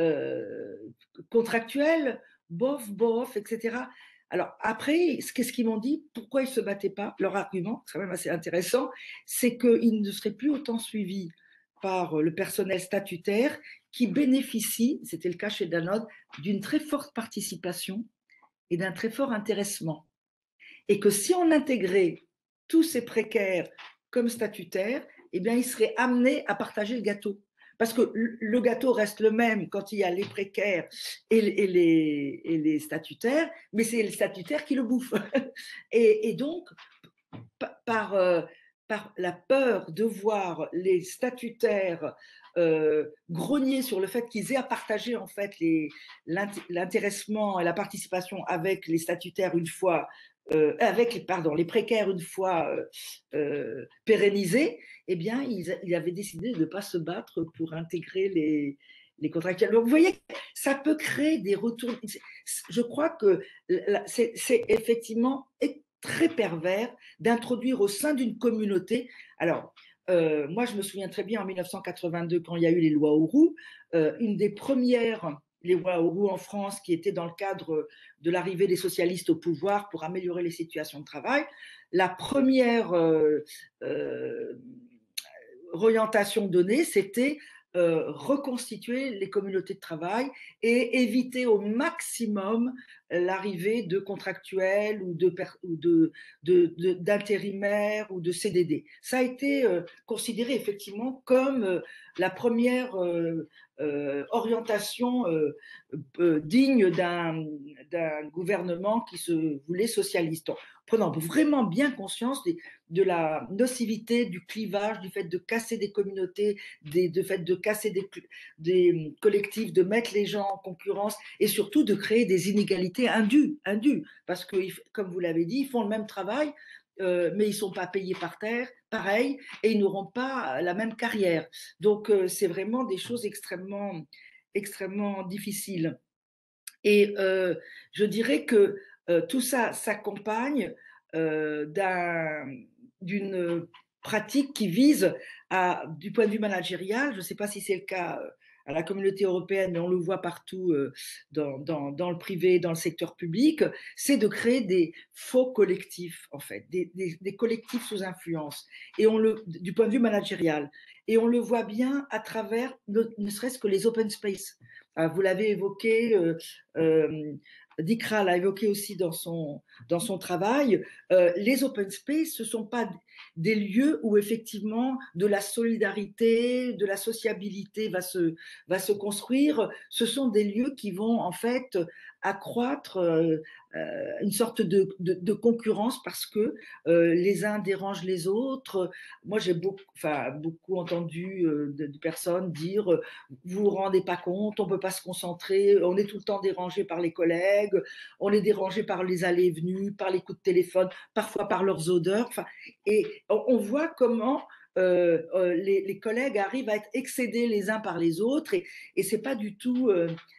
contractuels, bof, etc. Alors après, qu'est-ce qu'ils m'ont dit? Pourquoi ils ne se battaient pas? Leur argument, c'est quand même assez intéressant, c'est qu'ils ne seraient plus autant suivis par le personnel statutaire qui bénéficie, c'était le cas chez Danone, d'une très forte participation et d'un très fort intéressement. Et que si on intégrait tous ces précaires comme statutaires, eh bien, ils seraient amenés à partager le gâteau. Parce que le gâteau reste le même quand il y a les précaires et les statutaires, mais c'est les statutaires qui le bouffent. Et donc, par par la peur de voir les statutaires grogner sur le fait qu'ils aient à partager en fait l'intéressement et la participation avec les statutaires une fois les précaires une fois pérennisés, eh bien, ils avaient décidé de ne pas se battre pour intégrer les contractuels. Donc, vous voyez, ça peut créer des retours. Je crois que c'est effectivement très pervers d'introduire au sein d'une communauté. Alors, moi, je me souviens très bien en 1982, quand il y a eu les lois Auroux, une des premières, les lois Auroux en France, qui étaient dans le cadre de l'arrivée des socialistes au pouvoir pour améliorer les situations de travail, la première orientation donnée, c'était reconstituer les communautés de travail et éviter au maximum l'arrivée de contractuels ou d'intérimaires ou de CDD. Ça a été considéré effectivement comme la première orientation digne d'un gouvernement qui se voulait socialiste, en prenant vraiment bien conscience de la nocivité du clivage, du fait de casser des communautés, du fait de casser des collectifs, de mettre les gens en concurrence et surtout de créer des inégalités indues, parce que, comme vous l'avez dit, ils font le même travail, mais ils ne sont pas payés par terre, pareil, et ils n'auront pas la même carrière. Donc, c'est vraiment des choses extrêmement, extrêmement difficiles. Et je dirais que tout ça s'accompagne d'une pratique qui vise du point de vue managérial, je ne sais pas si c'est le cas à la communauté européenne, mais on le voit partout dans le privé, dans le secteur public, c'est de créer des faux collectifs, en fait, des collectifs sous influence, et du point de vue managérial. Et on le voit bien à travers, ne serait-ce que les open space. Vous l'avez évoqué, Dikra l'a évoqué aussi dans son travail, les open space, ce ne sont pas des lieux où effectivement de la solidarité, de la sociabilité va se construire. Ce sont des lieux qui vont en fait accroître une sorte de concurrence parce que les uns dérangent les autres. Moi, j'ai beaucoup entendu de personnes dire vous vous rendez pas compte, on peut pas se concentrer, on est tout le temps dérangé par les collègues, on est dérangé par les allées et venues, par les coups de téléphone, parfois par leurs odeurs. Et on voit comment les collègues arrivent à être excédés les uns par les autres et c'est pas du tout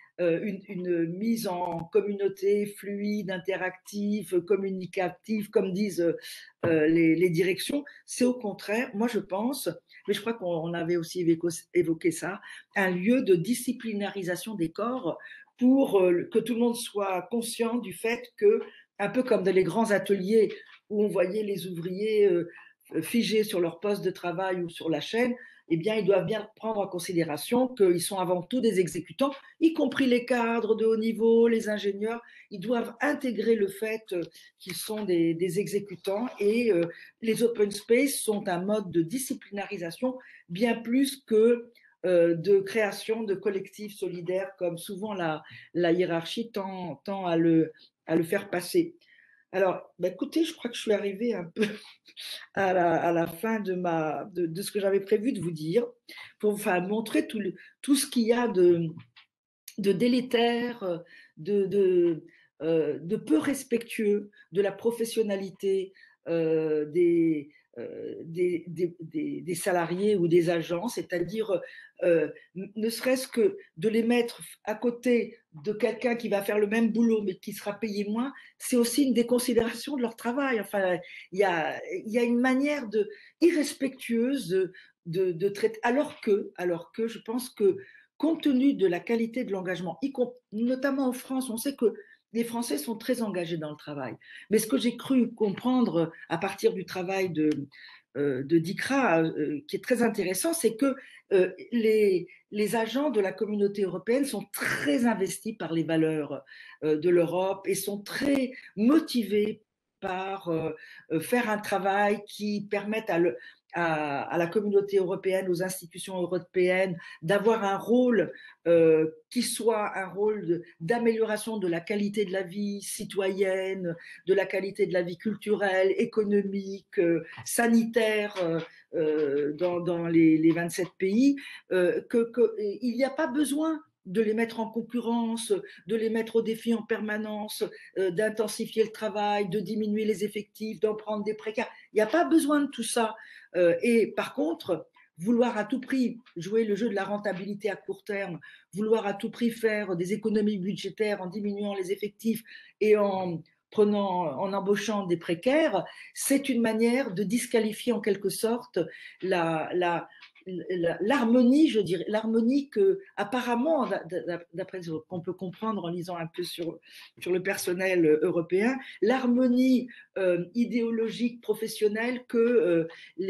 une mise en communauté fluide, interactive, communicative, comme disent les directions. C'est au contraire, moi je pense, mais je crois qu'on avait aussi évoqué ça, un lieu de disciplinarisation des corps pour que tout le monde soit conscient du fait que, un peu comme dans les grands ateliers où on voyait les ouvriers figés sur leur poste de travail ou sur la chaîne, eh bien, ils doivent bien prendre en considération qu'ils sont avant tout des exécutants, y compris les cadres de haut niveau, les ingénieurs. Ils doivent intégrer le fait qu'ils sont des exécutants et les open space sont un mode de disciplinarisation bien plus que de création de collectifs solidaires comme souvent la hiérarchie tend à le faire passer. Alors, écoutez, je crois que je suis arrivée un peu à la fin de ce que j'avais prévu de vous dire, pour montrer tout ce qu'il y a de délétère, de peu respectueux de la professionnalité des salariés ou des agents, c'est-à-dire ne serait-ce que de les mettre à côté de quelqu'un qui va faire le même boulot mais qui sera payé moins, c'est aussi une déconsidération de leur travail. Enfin, il y a une manière irrespectueuse de traiter, alors que je pense que compte tenu de la qualité de l'engagement, notamment en France, on sait que les Français sont très engagés dans le travail. Mais ce que j'ai cru comprendre à partir du travail de Dikra, qui est très intéressant, c'est que les agents de la communauté européenne sont très investis par les valeurs de l'Europe et sont très motivés par faire un travail qui permette à la communauté européenne, aux institutions européennes, d'avoir un rôle qui soit un rôle d'amélioration de la qualité de la vie citoyenne, de la qualité de la vie culturelle, économique, sanitaire dans les 27 pays, il n'y a pas besoin de les mettre en concurrence, de les mettre au défi en permanence, d'intensifier le travail, de diminuer les effectifs, d'en prendre des précaires. Il n'y a pas besoin de tout ça. Et par contre, vouloir à tout prix jouer le jeu de la rentabilité à court terme, vouloir à tout prix faire des économies budgétaires en diminuant les effectifs et en embauchant des précaires, c'est une manière de disqualifier en quelque sorte l'harmonie, je dirais, l'harmonie que, apparemment, d'après ce qu'on peut comprendre en lisant un peu sur le personnel européen, l'harmonie idéologique, professionnelle que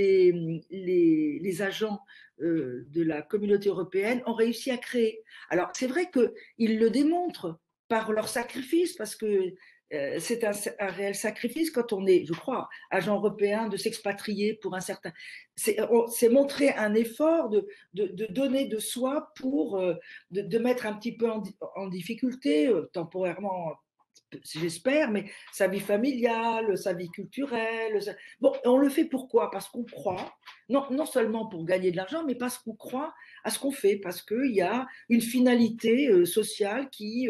les agents de la communauté européenne ont réussi à créer. Alors, c'est vrai qu'ils le démontrent par leur sacrifice, parce que c'est un réel sacrifice quand on est, je crois, agent européen, de s'expatrier pour un certain… C'est montrer un effort de donner de soi pour de mettre un petit peu en difficulté, temporairement, j'espère, mais sa vie familiale, sa vie culturelle. Bon, on le fait pourquoi? Parce qu'on croit, non seulement pour gagner de l'argent, mais parce qu'on croit à ce qu'on fait, parce qu'il y a une finalité sociale qui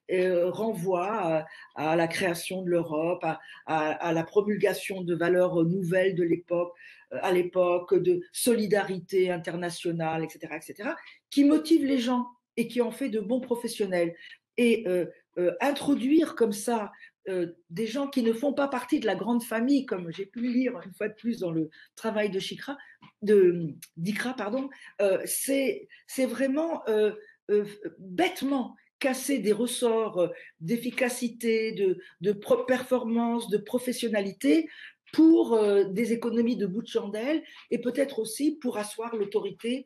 renvoie à la création de l'Europe, à la promulgation de valeurs nouvelles de l'époque, à l'époque de solidarité internationale, etc., qui motive les gens et qui en fait de bons professionnels. Et introduire comme ça des gens qui ne font pas partie de la grande famille, comme j'ai pu le lire une fois de plus dans le travail de d'ICRA, pardon, c'est vraiment bêtement casser des ressorts d'efficacité, de performance, de professionnalité pour des économies de bout de chandelle et peut-être aussi pour asseoir l'autorité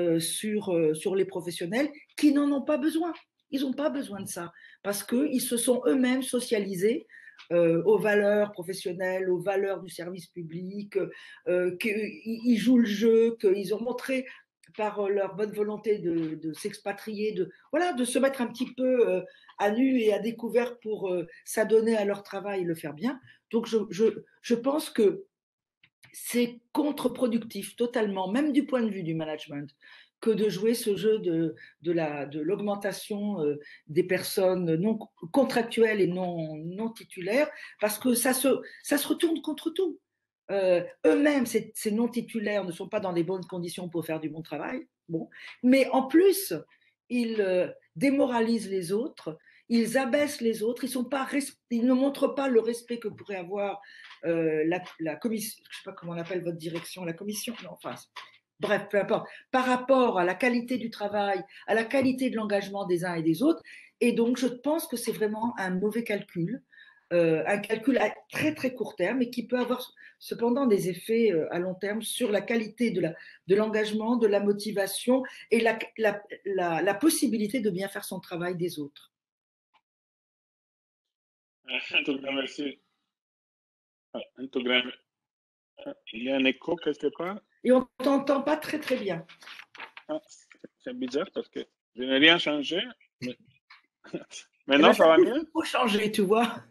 sur les professionnels qui n'en ont pas besoin. Ils n'ont pas besoin de ça parce qu'ils se sont eux-mêmes socialisés aux valeurs professionnelles, aux valeurs du service public, qu'ils jouent le jeu, qu'ils ont montré par leur bonne volonté de s'expatrier, de se mettre un petit peu à nu et à découvert pour s'adonner à leur travail et le faire bien. Donc je pense que c'est contre-productif totalement, même du point de vue du management, que de jouer ce jeu de l'augmentation des personnes non contractuelles et non titulaires, parce que ça se retourne contre tout. Eux-mêmes, ces non-titulaires ne sont pas dans les bonnes conditions pour faire du bon travail, mais en plus, ils démoralisent les autres, ils abaissent les autres, ils ne montrent pas le respect que pourrait avoir la commission, je ne sais pas comment on appelle votre direction, la commission, non, enfin, bref, peu importe, par rapport à la qualité du travail, à la qualité de l'engagement des uns et des autres. Et donc, je pense que c'est vraiment un mauvais calcul, un calcul à très très court terme et qui peut avoir cependant des effets à long terme sur la qualité de l'engagement, de la motivation et la possibilité de bien faire son travail des autres. Un tout grand merci. Un tout grand… Il y a un écho quelque part? Et on ne t'entend pas très très bien. Ah, c'est bizarre parce que je n'ai rien changé. Mais… Maintenant, ça va mieux? Il faut changer, tu vois.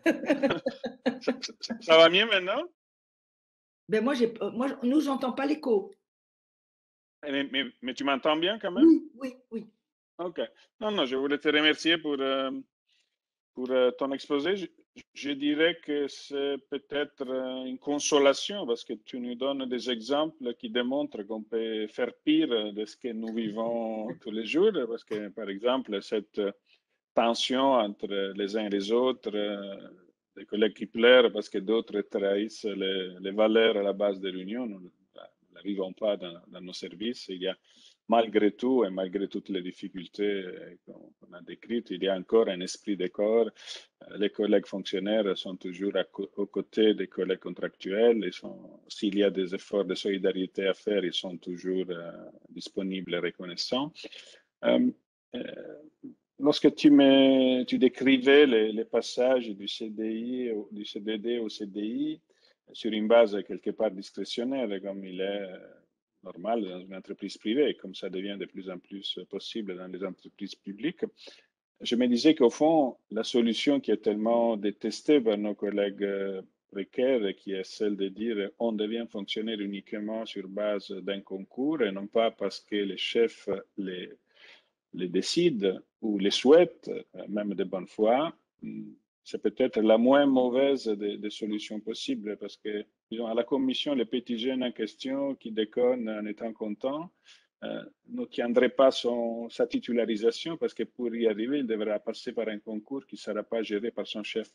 Ça va mieux maintenant? Ben moi, nous, j'entends pas l'écho. Mais tu m'entends bien quand même? Oui. Ok. Non, je voulais te remercier pour ton exposé. Je dirais que c'est peut-être une consolation parce que tu nous donnes des exemples qui démontrent qu'on peut faire pire de ce que nous vivons tous les jours. Parce que, par exemple, cette tension entre les uns et les autres, des collègues qui pleurent parce que d'autres trahissent les valeurs à la base de l'Union, nous ne la vivons pas dans nos services. Il y a malgré tout et malgré toutes les difficultés qu'on a décrites, il y a encore un esprit de corps. Les collègues fonctionnaires sont toujours aux côtés des collègues contractuels. S'il y a des efforts de solidarité à faire, ils sont toujours disponibles et reconnaissants. lorsque tu décrivais les passages du CDI, du CDD au CDI sur une base quelque part discrétionnaire, comme il est normal dans une entreprise privée, comme ça devient de plus en plus possible dans les entreprises publiques, je me disais qu'au fond, la solution qui est tellement détestée par nos collègues précaires, qui est celle de dire on devient fonctionnaire uniquement sur base d'un concours et non pas parce que les chefs les décident ou les souhaitent, même de bonne foi, c'est peut-être la moins mauvaise des solutions possibles parce que, disons, à la commission, les petits jeunes en question qui déconnent en étant contents n'obtiendraient pas sa titularisation parce que pour y arriver, il devra passer par un concours qui ne sera pas géré par son chef.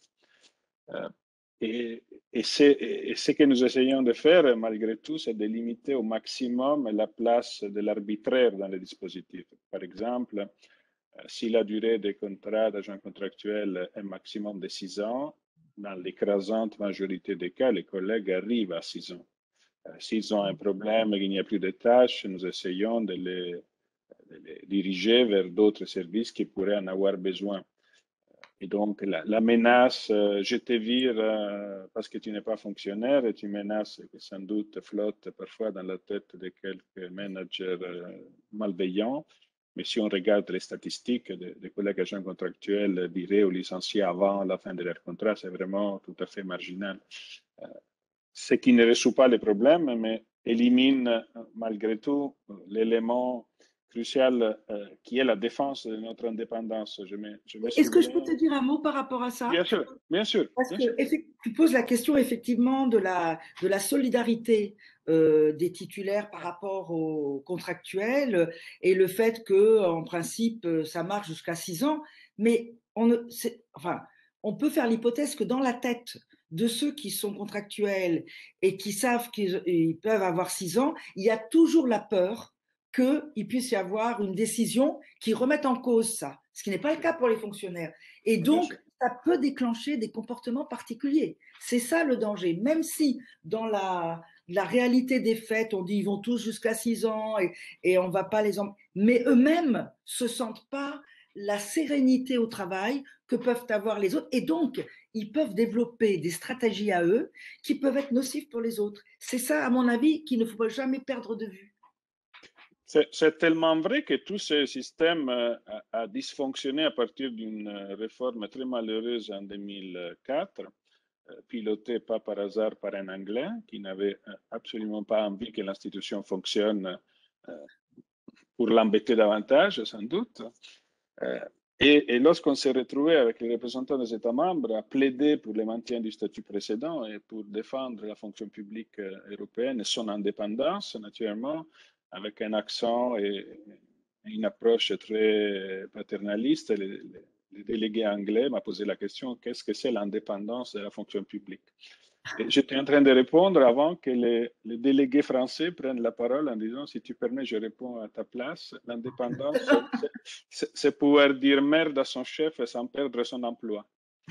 Et ce que nous essayons de faire, malgré tout, c'est de limiter au maximum la place de l'arbitraire dans les dispositifs. Par exemple, si la durée des contrats d'agent contractuel est un maximum de 6 ans, dans l'écrasante majorité des cas, les collègues arrivent à 6 ans. S'ils ont un problème et qu'il n'y a plus de tâches, nous essayons de les diriger vers d'autres services qui pourraient en avoir besoin. Et donc, la menace, je te vire parce que tu n'es pas fonctionnaire, est une menace qui sans doute flotte parfois dans la tête de quelques managers malveillants. Mais si on regarde les statistiques des collègues agents contractuels virés ou licenciés avant la fin de leur contrat, c'est vraiment tout à fait marginal. Ce qui ne résout pas les problèmes, mais élimine malgré tout l'élément crucial qui est la défense de notre indépendance. Est-ce que je peux te dire un mot par rapport à ça? Bien sûr, bien sûr. Parce bien que sûr. tu poses la question effectivement de la solidarité des titulaires par rapport aux contractuels et le fait que, en principe, ça marche jusqu'à 6 ans. Mais on peut faire l'hypothèse que dans la tête de ceux qui sont contractuels et qui savent qu'ils peuvent avoir 6 ans, il y a toujours la peur qu'il puisse y avoir une décision qui remette en cause ça, ce qui n'est pas le cas pour les fonctionnaires. Et donc, ça peut déclencher des comportements particuliers. C'est ça le danger. Même si dans la réalité des faits, on dit ils vont tous jusqu'à 6 ans et on ne va pas les... Mais eux-mêmes se sentent pas la sérénité au travail que peuvent avoir les autres. Et donc, ils peuvent développer des stratégies à eux qui peuvent être nocives pour les autres. C'est ça, à mon avis, qu'il ne faut jamais perdre de vue. C'est tellement vrai que tout ce système a dysfonctionné à partir d'une réforme très malheureuse en 2004, pilotée pas par hasard par un Anglais qui n'avait absolument pas envie que l'institution fonctionne pour l'embêter davantage, sans doute. Et lorsqu'on s'est retrouvé avec les représentants des États membres à plaider pour le maintien du statut précédent et pour défendre la fonction publique européenne et son indépendance, naturellement, avec un accent et une approche très paternaliste, les délégués anglais m'ont posé la question, qu'est-ce que c'est l'indépendance de la fonction publique? Et j'étais en train de répondre avant que les délégués français prennent la parole en disant, si tu permets, je réponds à ta place. L'indépendance, c'est pouvoir dire merde à son chef sans perdre son emploi.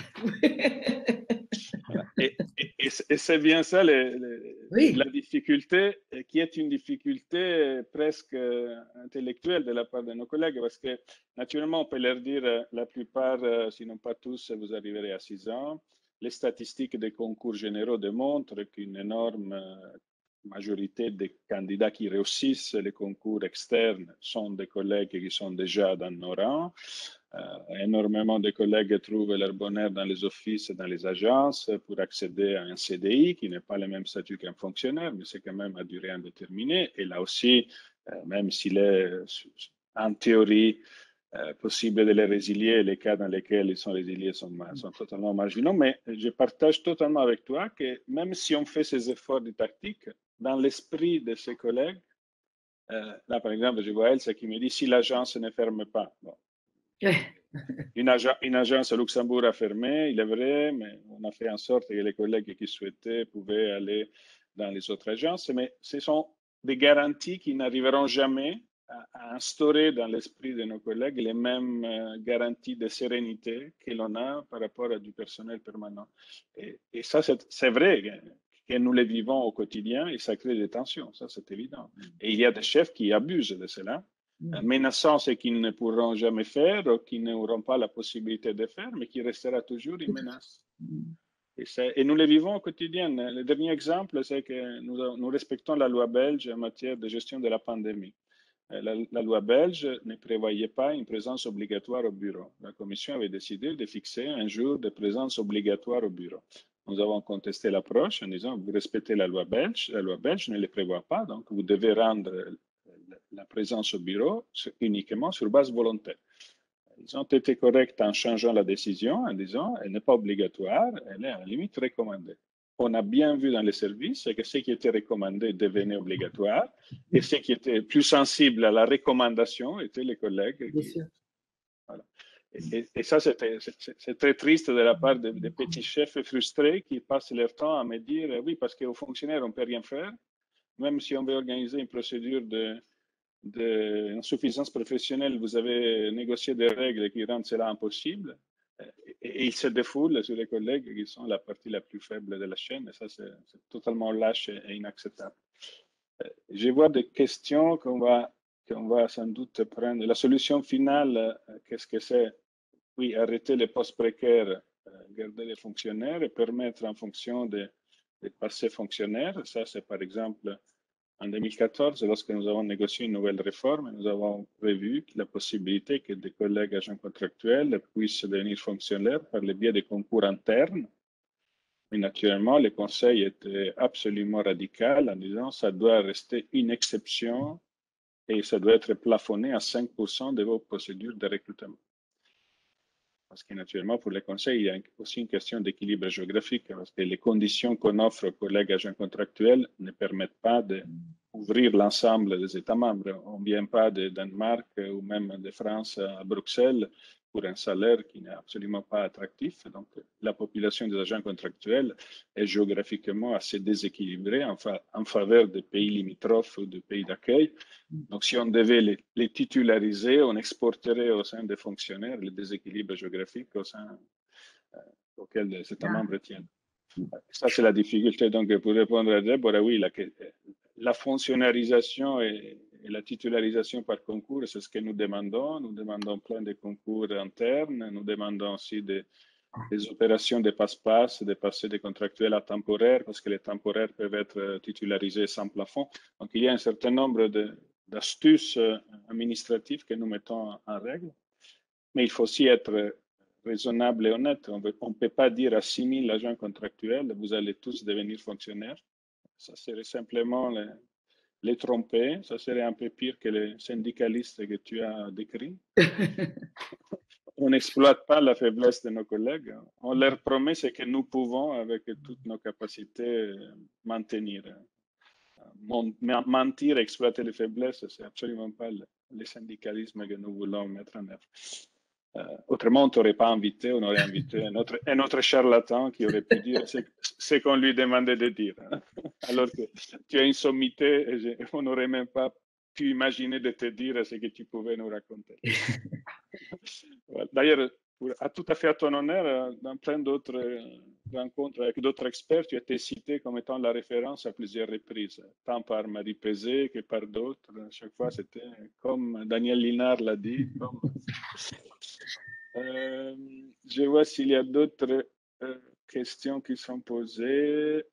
Voilà. Et c'est bien ça la difficulté, qui est une difficulté presque intellectuelle de la part de nos collègues, parce que naturellement, on peut leur dire, la plupart, sinon pas tous, vous arriverez à 6 ans. Les statistiques des concours généraux démontrent qu'une énorme majorité des candidats qui réussissent les concours externes sont des collègues qui sont déjà dans nos rangs. Énormément de collègues trouvent leur bonheur dans les offices et dans les agences pour accéder à un CDI qui n'est pas le même statut qu'un fonctionnaire, mais c'est quand même à durée indéterminée. Et là aussi, même s'il est en théorie possible de les résilier, les cas dans lesquels ils sont résiliés sont totalement marginaux, mais je partage totalement avec toi que même si on fait ces efforts didactiques, dans l'esprit de ses collègues, là par exemple, je vois Elsa qui me dit si l'agence ne ferme pas. Bon. Une agence à Luxembourg a fermé, il est vrai, mais on a fait en sorte que les collègues qui souhaitaient pouvaient aller dans les autres agences, mais ce sont des garanties qui n'arriveront jamais à instaurer dans l'esprit de nos collègues les mêmes garanties de sérénité que l'on a par rapport à du personnel permanent. Et ça, c'est vrai que nous les vivons au quotidien et ça crée des tensions, ça c'est évident. Et il y a des chefs qui abusent de cela. menaçant ce qu'ils ne pourront jamais faire ou qu'ils n'auront pas la possibilité de faire, mais qui restera toujours une menace. Et nous le vivons au quotidien. Le dernier exemple, c'est que nous respectons la loi belge en matière de gestion de la pandémie. La loi belge ne prévoyait pas une présence obligatoire au bureau. La Commission avait décidé de fixer un jour de présence obligatoire au bureau. Nous avons contesté l'approche en disant vous respectez la loi belge ne le prévoit pas, donc vous devez rendre la présence au bureau uniquement sur base volontaire. Ils ont été corrects en changeant la décision, en disant elle n'est pas obligatoire, elle est à la limite recommandée. On a bien vu dans les services que ce qui était recommandé devenait obligatoire et ce qui était plus sensible à la recommandation étaient les collègues. Voilà. Et ça, c'est très triste de la part des petits chefs frustrés qui passent leur temps à me dire oui, parce qu'aux fonctionnaires, on ne peut rien faire, même si on veut organiser une procédure d'insuffisance professionnelle, vous avez négocié des règles qui rendent cela impossible. Et ils se défoulent sur les collègues qui sont la partie la plus faible de la chaîne. Et ça, c'est totalement lâche et inacceptable. Je vois des questions qu'on va sans doute prendre. La solution finale, qu'est-ce que c'est? Oui, arrêter les postes précaires, garder les fonctionnaires et permettre en fonction de passer fonctionnaires. Ça, c'est par exemple en 2014, lorsque nous avons négocié une nouvelle réforme, nous avons prévu la possibilité que des collègues agents contractuels puissent devenir fonctionnaires par le biais des concours internes. Mais naturellement, le conseil était absolument radical en disant que ça doit rester une exception et ça doit être plafonné à 5% de vos procédures de recrutement. Parce que naturellement, pour les conseils, il y a aussi une question d'équilibre géographique, parce que les conditions qu'on offre aux collègues agents contractuels ne permettent pas d'ouvrir l'ensemble des États membres. On ne vient pas de Danemark ou même de France à Bruxelles pour un salaire qui n'est absolument pas attractif. Donc, la population des agents contractuels est géographiquement assez déséquilibrée en faveur des pays limitrophes ou des pays d'accueil. Donc, si on devait les titulariser, on exporterait au sein des fonctionnaires le déséquilibre géographique au sein auquel les États membres tiennent. Ça, c'est la difficulté. Donc, pour répondre à Deborah, oui, la fonctionnalisation et la titularisation par concours, c'est ce que nous demandons. Nous demandons plein de concours internes. Nous demandons aussi des opérations de passe-passe, de passer des contractuels à temporaires, parce que les temporaires peuvent être titularisés sans plafond. Donc, il y a un certain nombre d'astuces administratives que nous mettons en règle. Mais il faut aussi être raisonnable et honnête. On ne peut pas dire à 6 000 agents contractuels, vous allez tous devenir fonctionnaires. Ça serait simplement les tromper. Ça serait un peu pire que les syndicalistes que tu as décrits. On n'exploite pas la faiblesse de nos collègues. On leur promet ce que nous pouvons, avec toutes nos capacités, maintenir. Mentir, exploiter les faiblesses, c'est absolument pas le syndicalisme que nous voulons mettre en œuvre. Autrement, on ne t'aurait pas invité, on aurait invité un autre charlatan qui aurait pu dire ce qu'on lui demandait de dire. Alors que tu as une sommité, et on n'aurait même pas pu imaginer de te dire ce que tu pouvais nous raconter. D'ailleurs, tout à fait à ton honneur, dans plein d'autres rencontres avec d'autres experts, tu as été cité comme étant la référence à plusieurs reprises, tant par Marie Pézé que par d'autres. À chaque fois, c'était comme Daniel Linard l'a dit. Je vois s'il y a d'autres questions qui sont posées.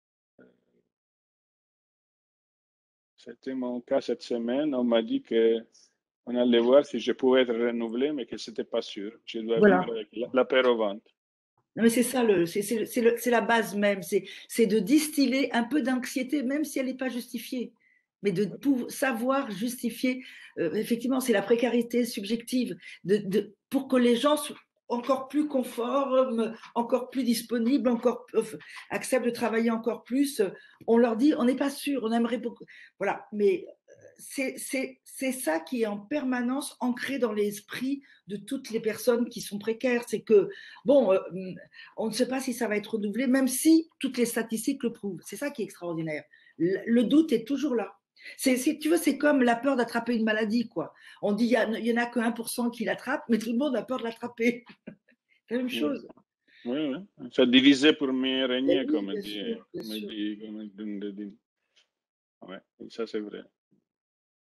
C'était mon cas cette semaine. On m'a dit qu'on allait voir si je pouvais être renouvelé, mais que ce n'était pas sûr. Je dois vivre avec la peur au ventre. Non, mais c'est ça, c'est la base même. C'est de distiller un peu d'anxiété, même si elle n'est pas justifiée. Mais de savoir justifier, effectivement, c'est la précarité subjective, pour que les gens soient encore plus conformes, encore plus disponibles, acceptent de travailler encore plus. On leur dit, on n'est pas sûr, on aimerait beaucoup. Voilà, mais c'est ça qui est en permanence ancré dans l'esprit de toutes les personnes qui sont précaires. C'est que, bon, on ne sait pas si ça va être renouvelé, même si toutes les statistiques le prouvent. C'est ça qui est extraordinaire. Le doute est toujours là. Si tu veux, c'est comme la peur d'attraper une maladie, quoi. On dit, il y en a que 1% qui l'attrape, mais tout le monde a peur de l'attraper. C'est la même chose. Oui, oui. Ça divisé pour mieux régner, oui, comme dit. Oui, ça c'est vrai.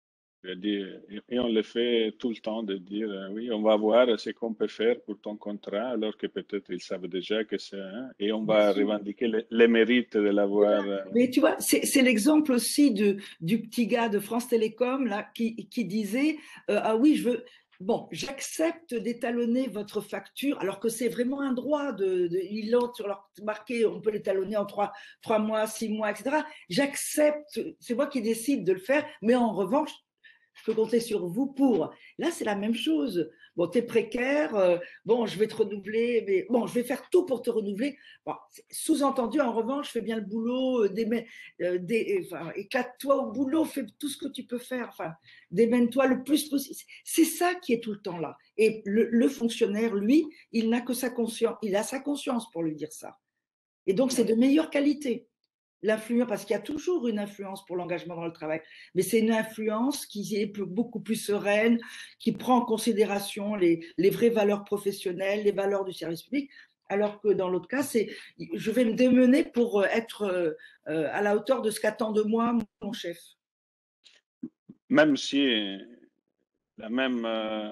Et on le fait tout le temps de dire, oui, on va voir ce qu'on peut faire pour ton contrat, alors que peut-être ils savent déjà que c'est, hein, et on va revendiquer les mérites de l'avoir. Mais tu vois, c'est l'exemple aussi du petit gars de France Télécom là, qui disait, ah oui, bon, j'accepte d'étalonner votre facture, alors que c'est vraiment un droit ils l'ont sur leur marqué, on peut l'étalonner en 3 mois, 6 mois, etc. J'accepte, c'est moi qui décide de le faire, mais en revanche, je peux compter sur vous pour. Là, c'est la même chose. Bon, tu es précaire, bon, je vais te renouveler, mais bon, je vais faire tout pour te renouveler. Bon, sous-entendu, en revanche, fais bien le boulot, enfin, éclate-toi au boulot, fais tout ce que tu peux faire, enfin, démène-toi le plus possible. C'est ça qui est tout le temps là. Et le fonctionnaire, lui, il n'a que sa conscience, il a sa conscience pour lui dire ça. Et donc, c'est de meilleure qualité. L'influence, parce qu'il y a toujours une influence pour l'engagement dans le travail, mais c'est une influence qui est beaucoup plus sereine, qui prend en considération les vraies valeurs professionnelles, les valeurs du service public, alors que dans l'autre cas, c'est je vais me démener pour être à la hauteur de ce qu'attend de moi mon chef. Même si la même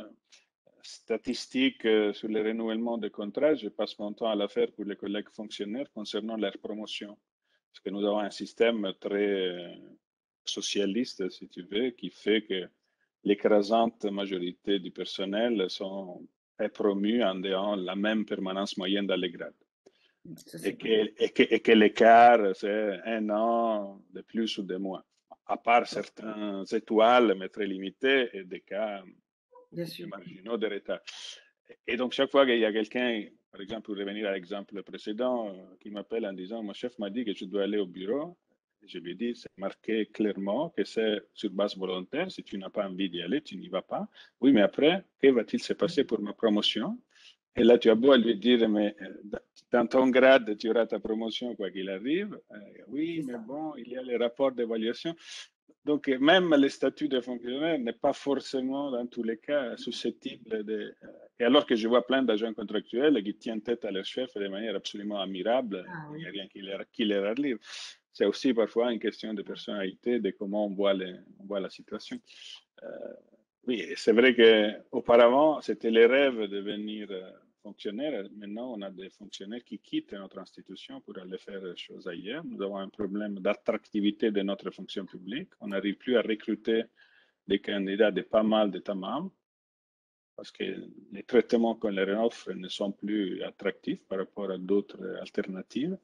statistique sur le renouvellement de contrats, je passe mon temps à la faire pour les collègues fonctionnaires concernant leur promotion. Parce que nous avons un système très socialiste, si tu veux, qui fait que l'écrasante majorité du personnel est promue en ayant la même permanence moyenne dans les grades. Et que l'écart, c'est 1 an de plus ou de moins. À part certaines étoiles, mais très limitées, et des cas marginaux de retard. Et donc, chaque fois qu'il y a quelqu'un, par exemple, pour revenir à l'exemple précédent, qui m'appelle en disant, mon chef m'a dit que je dois aller au bureau, je lui dis, c'est marqué clairement que c'est sur base volontaire. Si tu n'as pas envie d'y aller, tu n'y vas pas. Oui, mais après, que va-t-il se passer pour ma promotion? Et là, tu as beau lui dire, mais dans ton grade, tu auras ta promotion quoi qu'il arrive. Oui, mais bon, il y a les rapports d'évaluation. Donc, même le statut de fonctionnaire n'est pas forcément, dans tous les cas, susceptible de... Et alors que je vois plein d'agents contractuels qui tiennent tête à leur chef de manière absolument admirable, il n'y a rien qui les relève. C'est aussi parfois une question de personnalité, de comment on voit la situation. Oui, c'est vrai qu'auparavant, c'était le rêve de devenir fonctionnaire. Maintenant, on a des fonctionnaires qui quittent notre institution pour aller faire des choses ailleurs. Nous avons un problème d'attractivité de notre fonction publique. On n'arrive plus à recruter des candidats de pas mal d'États membres parce que les traitements qu'on leur offre ne sont plus attractifs par rapport à d'autres alternatives.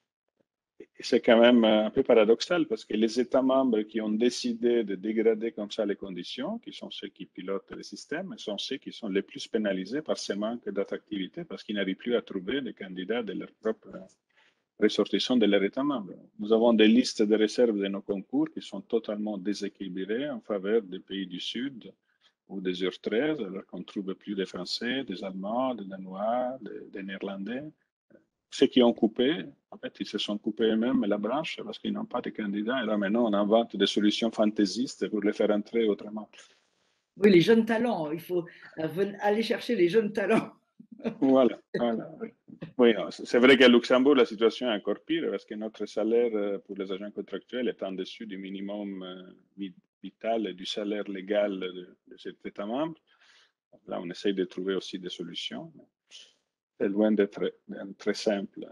Et c'est quand même un peu paradoxal parce que les États membres qui ont décidé de dégrader comme ça les conditions, qui sont ceux qui pilotent le système, sont ceux qui sont les plus pénalisés par ce manque d'attractivité parce qu'ils n'arrivent plus à trouver des candidats de leur propre ressortissants de leur État membre. Nous avons des listes de réserve de nos concours qui sont totalement déséquilibrées en faveur des pays du Sud ou des heures 13, alors qu'on trouve plus de Français, des Allemands, des Danois, des Néerlandais. Ceux qui ont coupé, en fait, ils se sont coupés eux-mêmes la branche parce qu'ils n'ont pas de candidats. Et là, maintenant, on invente des solutions fantaisistes pour les faire entrer autrement. Oui, les jeunes talents. Il faut aller chercher les jeunes talents. Voilà. Oui, c'est vrai qu'à Luxembourg, la situation est encore pire parce que notre salaire pour les agents contractuels est en dessus du minimum vital et du salaire légal de cet État membre. Là, on essaye de trouver aussi des solutions. C'est loin d'être très simple.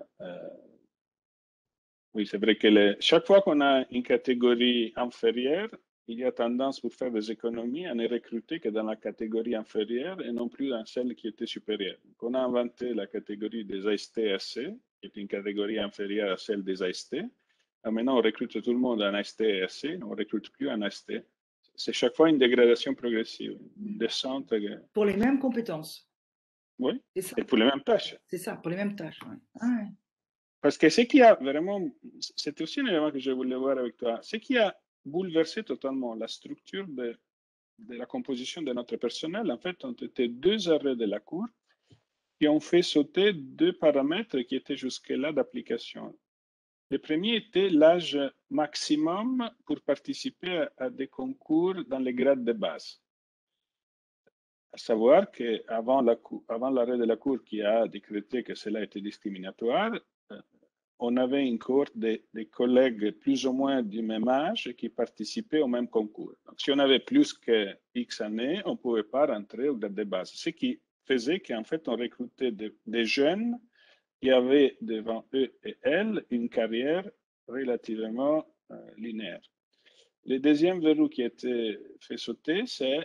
Oui, c'est vrai que chaque fois qu'on a une catégorie inférieure, il y a tendance pour faire des économies à ne recruter que dans la catégorie inférieure et non plus dans celle qui était supérieure. Donc, on a inventé la catégorie des AST-SC, qui est une catégorie inférieure à celle des AST. Alors maintenant, on recrute tout le monde en AST et SC, on ne recrute plus en AST. C'est chaque fois une dégradation progressive, une descente. Pour les mêmes compétences. Oui, et pour les mêmes tâches. C'est ça, pour les mêmes tâches. Ouais. Ah, ouais. Parce que ce qui a vraiment, c'est aussi un élément que je voulais voir avec toi, ce qui a bouleversé totalement la structure de la composition de notre personnel, en fait, ont été 2 arrêts de la Cour qui ont fait sauter 2 paramètres qui étaient jusque-là d'application. Le premier était l'âge maximum pour participer à des concours dans les grades de base. À savoir qu'avant l'arrêt de la Cour qui a décrété que cela était discriminatoire, on avait une cohorte de collègues plus ou moins du même âge qui participaient au même concours. Donc, si on avait plus que X années, on ne pouvait pas rentrer au grade de base. Ce qui faisait qu'en fait, on recrutait des jeunes qui avaient devant eux et elles une carrière relativement linéaire. Le deuxième verrou qui a été fait sauter, c'est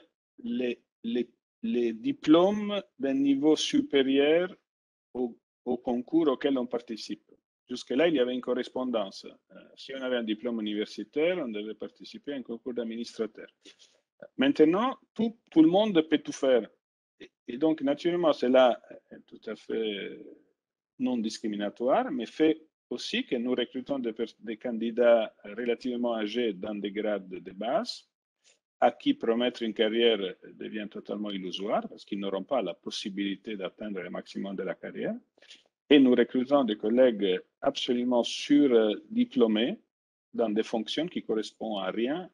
les diplômes d'un niveau supérieur au concours auquel on participe. Jusque-là, il y avait une correspondance. Si on avait un diplôme universitaire, on devait participer à un concours d'administrateur. Maintenant, tout le monde peut tout faire. Et donc, naturellement, cela est tout à fait non discriminatoire, mais fait aussi que nous recrutons des candidats relativement âgés dans des grades de base, à qui promettre une carrière devient totalement illusoire, parce qu'ils n'auront pas la possibilité d'atteindre le maximum de la carrière. Et nous recrutons des collègues absolument surdiplômés dans des fonctions qui correspondent à rien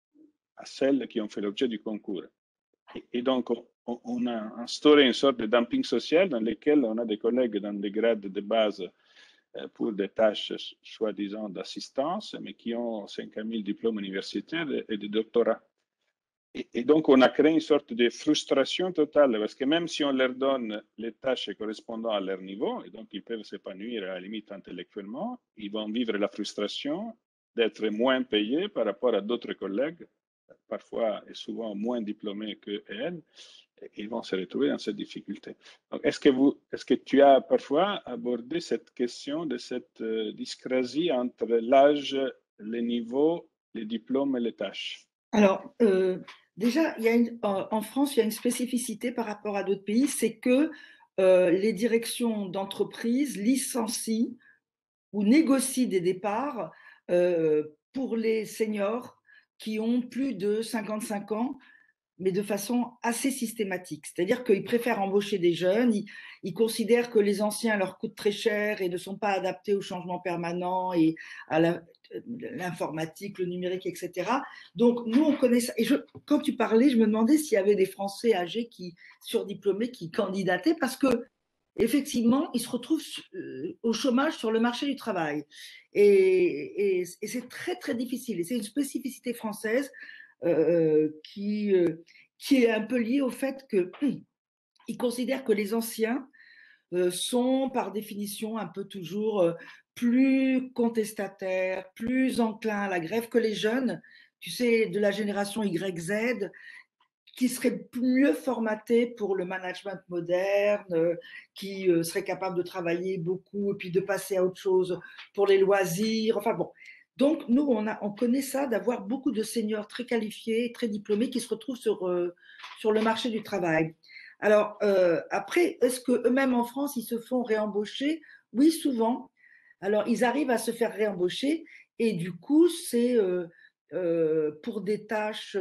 à celles qui ont fait l'objet du concours. Et donc, on a instauré une sorte de dumping social dans lequel on a des collègues dans des grades de base pour des tâches soi-disant d'assistance, mais qui ont 50 000 diplômes universitaires et de doctorats. Et donc, on a créé une sorte de frustration totale, parce que même si on leur donne les tâches correspondant à leur niveau, et donc ils peuvent s'épanouir à la limite intellectuellement, ils vont vivre la frustration d'être moins payés par rapport à d'autres collègues, parfois et souvent moins diplômés qu'elles, et ils vont se retrouver dans cette difficulté. Donc, est-ce que tu as parfois abordé cette question de cette dyscrasie entre l'âge, les niveaux, les diplômes et les tâches? Alors, déjà, en France, il y a une spécificité par rapport à d'autres pays, c'est que les directions d'entreprise licencient ou négocient des départs pour les seniors qui ont plus de 55 ans, mais de façon assez systématique. C'est-à-dire qu'ils préfèrent embaucher des jeunes, ils considèrent que les anciens leur coûtent très cher et ne sont pas adaptés au changement permanent et à l'informatique, le numérique, etc. Donc, nous, on connaît ça. Et quand tu parlais, je me demandais s'il y avait des Français âgés surdiplômés qui candidataient parce que effectivement, ils se retrouvent au chômage sur le marché du travail. Et c'est très, très difficile. Et c'est une spécificité française qui est un peu liée au fait qu'ils considèrent que les anciens sont par définition un peu toujours plus contestataires, plus enclins à la grève que les jeunes, tu sais, de la génération YZ, qui seraient mieux formatés pour le management moderne, qui seraient capables de travailler beaucoup et puis de passer à autre chose pour les loisirs. Enfin bon. Donc, nous, on connaît ça, d'avoir beaucoup de seniors très qualifiés, très diplômés qui se retrouvent sur le marché du travail. Alors, après, est-ce qu'eux-mêmes en France, ils se font réembaucher? Oui, souvent. Alors, ils arrivent à se faire réembaucher et du coup, c'est pour des tâches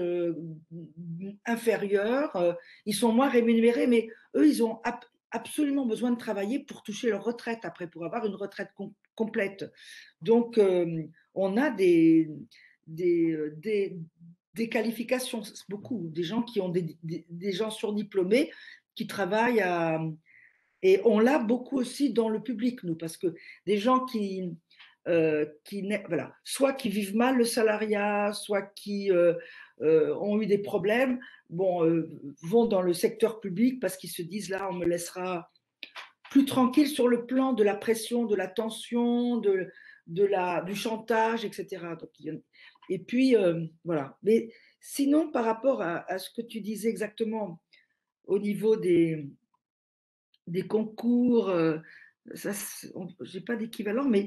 inférieures, ils sont moins rémunérés, mais eux, ils ont absolument besoin de travailler pour toucher leur retraite après, pour avoir une retraite complète. Donc, on a des qualifications, beaucoup, des gens qui ont des gens surdiplômés qui travaillent et on l'a beaucoup aussi dans le public, nous, parce que des gens voilà, soit qui vivent mal le salariat, soit qui ont eu des problèmes, vont dans le secteur public parce qu'ils se disent là, on me laissera plus tranquille sur le plan de la pression, de la tension, du chantage, etc. Donc, et puis, voilà. Mais sinon, par rapport à ce que tu disais exactement au niveau des concours, j'ai pas d'équivalent, mais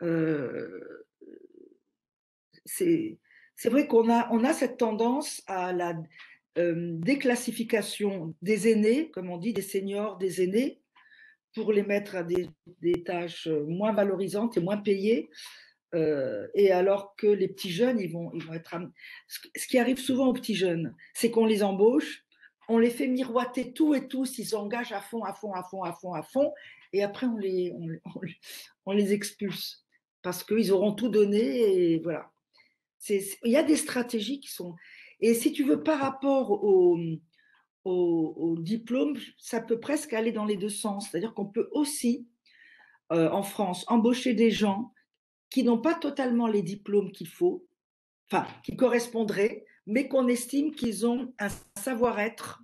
c'est vrai qu'on a cette tendance à la déclassification des aînés, comme on dit, des seniors, des aînés, pour les mettre à des tâches moins valorisantes et moins payées. Et alors que les petits jeunes, ils vont être ce qui arrive souvent aux petits jeunes, c'est qu'on les embauche, on les fait miroiter tout et tous, ils s'engagent à fond, à fond, à fond, à fond, à fond, et après on les expulse parce qu'ils auront tout donné et voilà. Il y a des stratégies qui sont. Et si tu veux, par rapport au diplôme, ça peut presque aller dans les deux sens. C'est-à-dire qu'on peut aussi en France, embaucher des gens qui n'ont pas totalement les diplômes qu'il faut, enfin, qui correspondraient, mais qu'on estime qu'ils ont un savoir-être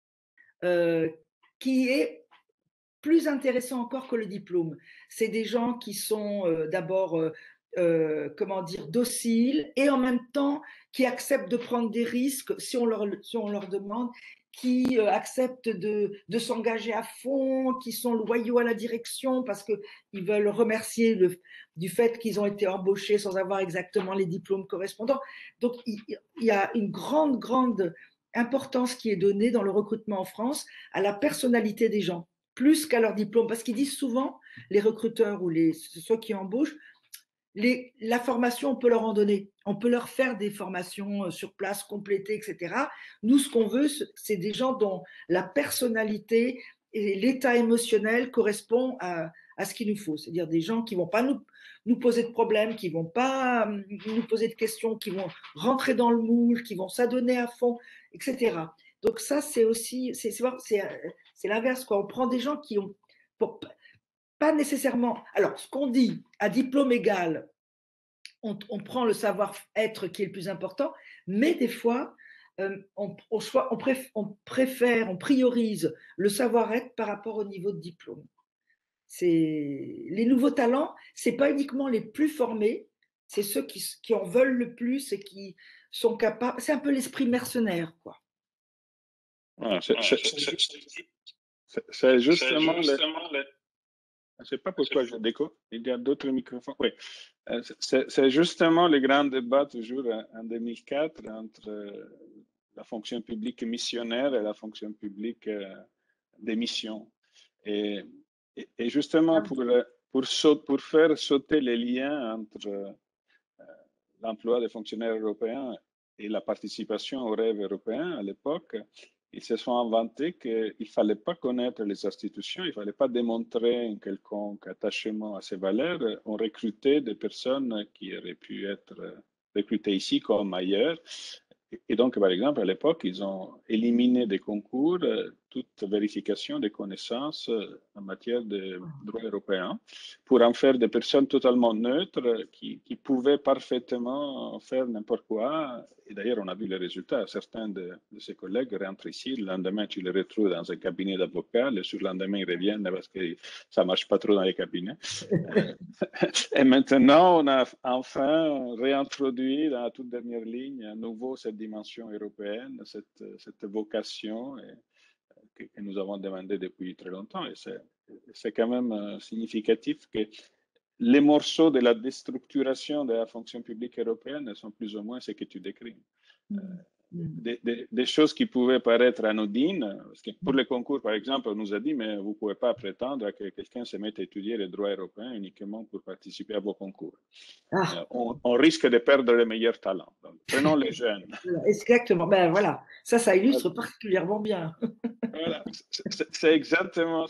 qui est plus intéressant encore que le diplôme. C'est des gens qui sont d'abord, comment dire, dociles et en même temps qui acceptent de prendre des risques si on leur demande, qui acceptent de s'engager à fond, qui sont loyaux à la direction parce qu'ils veulent remercier du fait qu'ils ont été embauchés sans avoir exactement les diplômes correspondants. Donc, il y a une grande, grande importance qui est donnée dans le recrutement en France à la personnalité des gens plus qu'à leur diplôme. Parce qu'ils disent souvent, les recruteurs ou ceux qui embauchent, la formation, on peut leur en donner. On peut leur faire des formations sur place, complétées, etc. Nous, ce qu'on veut, c'est des gens dont la personnalité et l'état émotionnel correspondent à ce qu'il nous faut. C'est-à-dire des gens qui ne vont pas nous poser de problèmes, qui ne vont pas nous poser de questions, qui vont rentrer dans le moule, qui vont s'adonner à fond, etc. Donc ça, c'est aussi, c'est l'inverse, quoi. On prend des gens qui ont, pas nécessairement, alors ce qu'on dit, à diplôme égal, on prend le savoir-être qui est le plus important, mais des fois, on préfère, on priorise le savoir-être par rapport au niveau de diplôme. Les nouveaux talents, c'est pas uniquement les plus formés, c'est ceux qui en veulent le plus et qui sont capables. C'est un peu l'esprit mercenaire, quoi. Voilà, c'est justement je ne sais pas pourquoi je déco. Il y a d'autres microphones. Oui. C'est justement le grand débat toujours en 2004 entre la fonction publique missionnaire et la fonction publique des missions. Et justement, pour faire sauter les liens entre l'emploi des fonctionnaires européens et la participation au rêve européen à l'époque, ils se sont inventés qu'il ne fallait pas connaître les institutions, il ne fallait pas démontrer un quelconque attachement à ces valeurs. On recrutait des personnes qui auraient pu être recrutées ici comme ailleurs. Et donc, par exemple, à l'époque, ils ont éliminé des concours toute vérification des connaissances en matière de droit européen pour en faire des personnes totalement neutres qui pouvaient parfaitement faire n'importe quoi. Et d'ailleurs, on a vu les résultats. Certains de ses collègues rentrent ici, le lendemain, tu les retrouves dans un cabinet d'avocat, le surlendemain, ils reviennent parce que ça ne marche pas trop dans les cabinets. Et maintenant, on a enfin réintroduit dans la toute dernière ligne à nouveau cette dimension européenne, cette vocation que nous avons demandé depuis très longtemps. Et c'est quand même significatif que les morceaux de la déstructuration de la fonction publique européenne sont plus ou moins ce que tu décris. Des choses qui pouvaient paraître anodines, parce que pour les concours, par exemple, on nous a dit, mais vous ne pouvez pas prétendre que quelqu'un se mette à étudier les droits européens uniquement pour participer à vos concours. On risque de perdre les meilleurs talents. Donc, prenons les jeunes. Exactement. Ben voilà, ça illustre particulièrement bien. Voilà, c'est exactement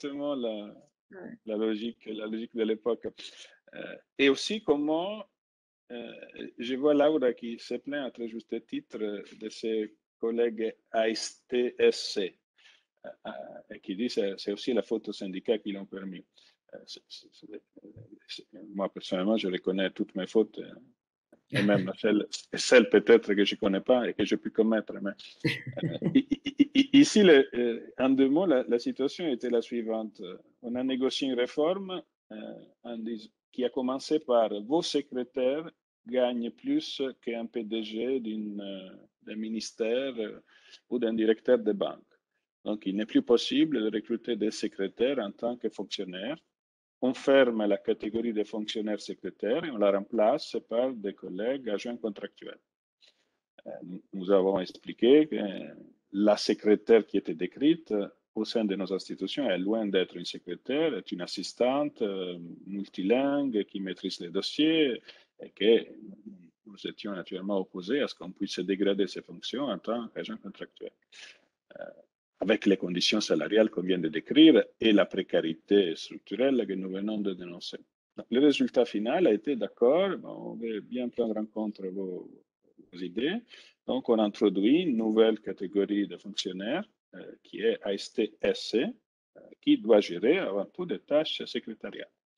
la logique de l'époque. Et aussi comment je vois Laura qui se plaint à très juste titre de ses collègues ASTSC et qui dit que c'est aussi la faute aux syndicats qui l'ont permis. Moi, personnellement, je reconnais toutes mes fautes, et même celles peut-être que je ne connais pas et que j'ai pu commettre. Mais, ici, en 2 mots, la situation était la suivante. On a négocié une réforme qui a commencé par vos secrétaires gagnent plus qu'un PDG d'un ministère ou d'un directeur de banque. Donc, il n'est plus possible de recruter des secrétaires en tant que fonctionnaires. On ferme la catégorie des fonctionnaires secrétaires et on la remplace par des collègues agents contractuels. Nous avons expliqué que la secrétaire qui était décrite au sein de nos institutions est loin d'être une secrétaire, est une assistante multilingue qui maîtrise les dossiers et que nous étions naturellement opposés à ce qu'on puisse dégrader ses fonctions en tant qu'agent contractuel. Avec les conditions salariales qu'on vient de décrire et la précarité structurelle que nous venons de dénoncer. Donc, le résultat final a été d'accord, on veut bien prendre en compte vos idées. Donc, on introduit une nouvelle catégorie de fonctionnaires qui est ASTSC, qui doit gérer avant tout des tâches secrétariales.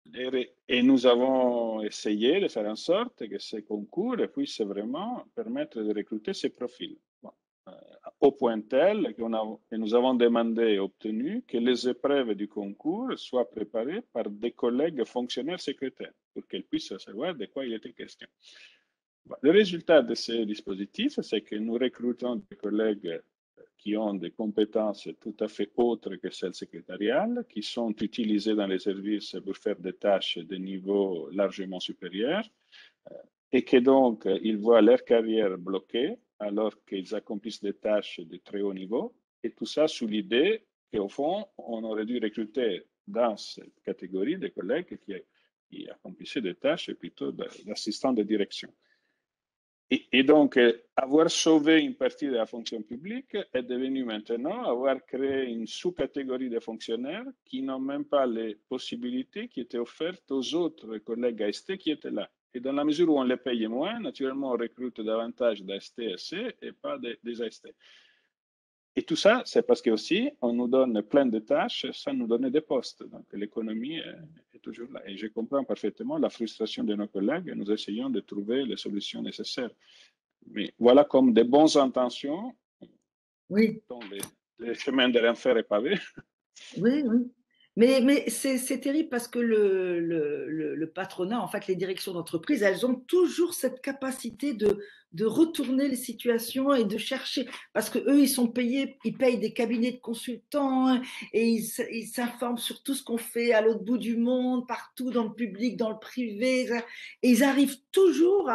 Et nous avons essayé de faire en sorte que ces concours puissent vraiment permettre de recruter ces profils. Bon. Au point tel que nous avons demandé et obtenu que les épreuves du concours soient préparées par des collègues fonctionnaires secrétaires pour qu'ils puissent savoir de quoi il était question. Bon. Le résultat de ce dispositif, c'est que nous recrutons des collègues qui ont des compétences tout à fait autres que celles secrétariales, qui sont utilisées dans les services pour faire des tâches de niveau largement supérieur, et que donc ils voient leur carrière bloquée alors qu'ils accomplissent des tâches de très haut niveau, et tout ça sous l'idée qu'au fond, on aurait dû recruter dans cette catégorie des collègues qui accomplissaient des tâches plutôt d'assistants de direction. Et donc, avoir sauvé une partie de la fonction publique est devenu maintenant avoir créé une sous-catégorie de fonctionnaires qui n'ont même pas les possibilités qui étaient offertes aux autres collègues AST qui étaient là. Et dans la mesure où on les paye moins, naturellement, on recrute davantage d'AST et C et pas des AST. Et tout ça, c'est parce que aussi, on nous donne plein de tâches sans nous donner des postes. Donc, l'économie est toujours là. Et je comprends parfaitement la frustration de nos collègues et nous essayons de trouver les solutions nécessaires. Mais voilà comme de bonnes intentions, Oui. dont les chemins de l'enfer est pavé. Oui, oui. Mais c'est terrible parce que le patronat, en fait, les directions d'entreprise, elles ont toujours cette capacité de retourner les situations et de chercher. Parce que eux, ils sont payés, ils payent des cabinets de consultants et ils s'informent sur tout ce qu'on fait à l'autre bout du monde, partout, dans le public, dans le privé. Et ils arrivent toujours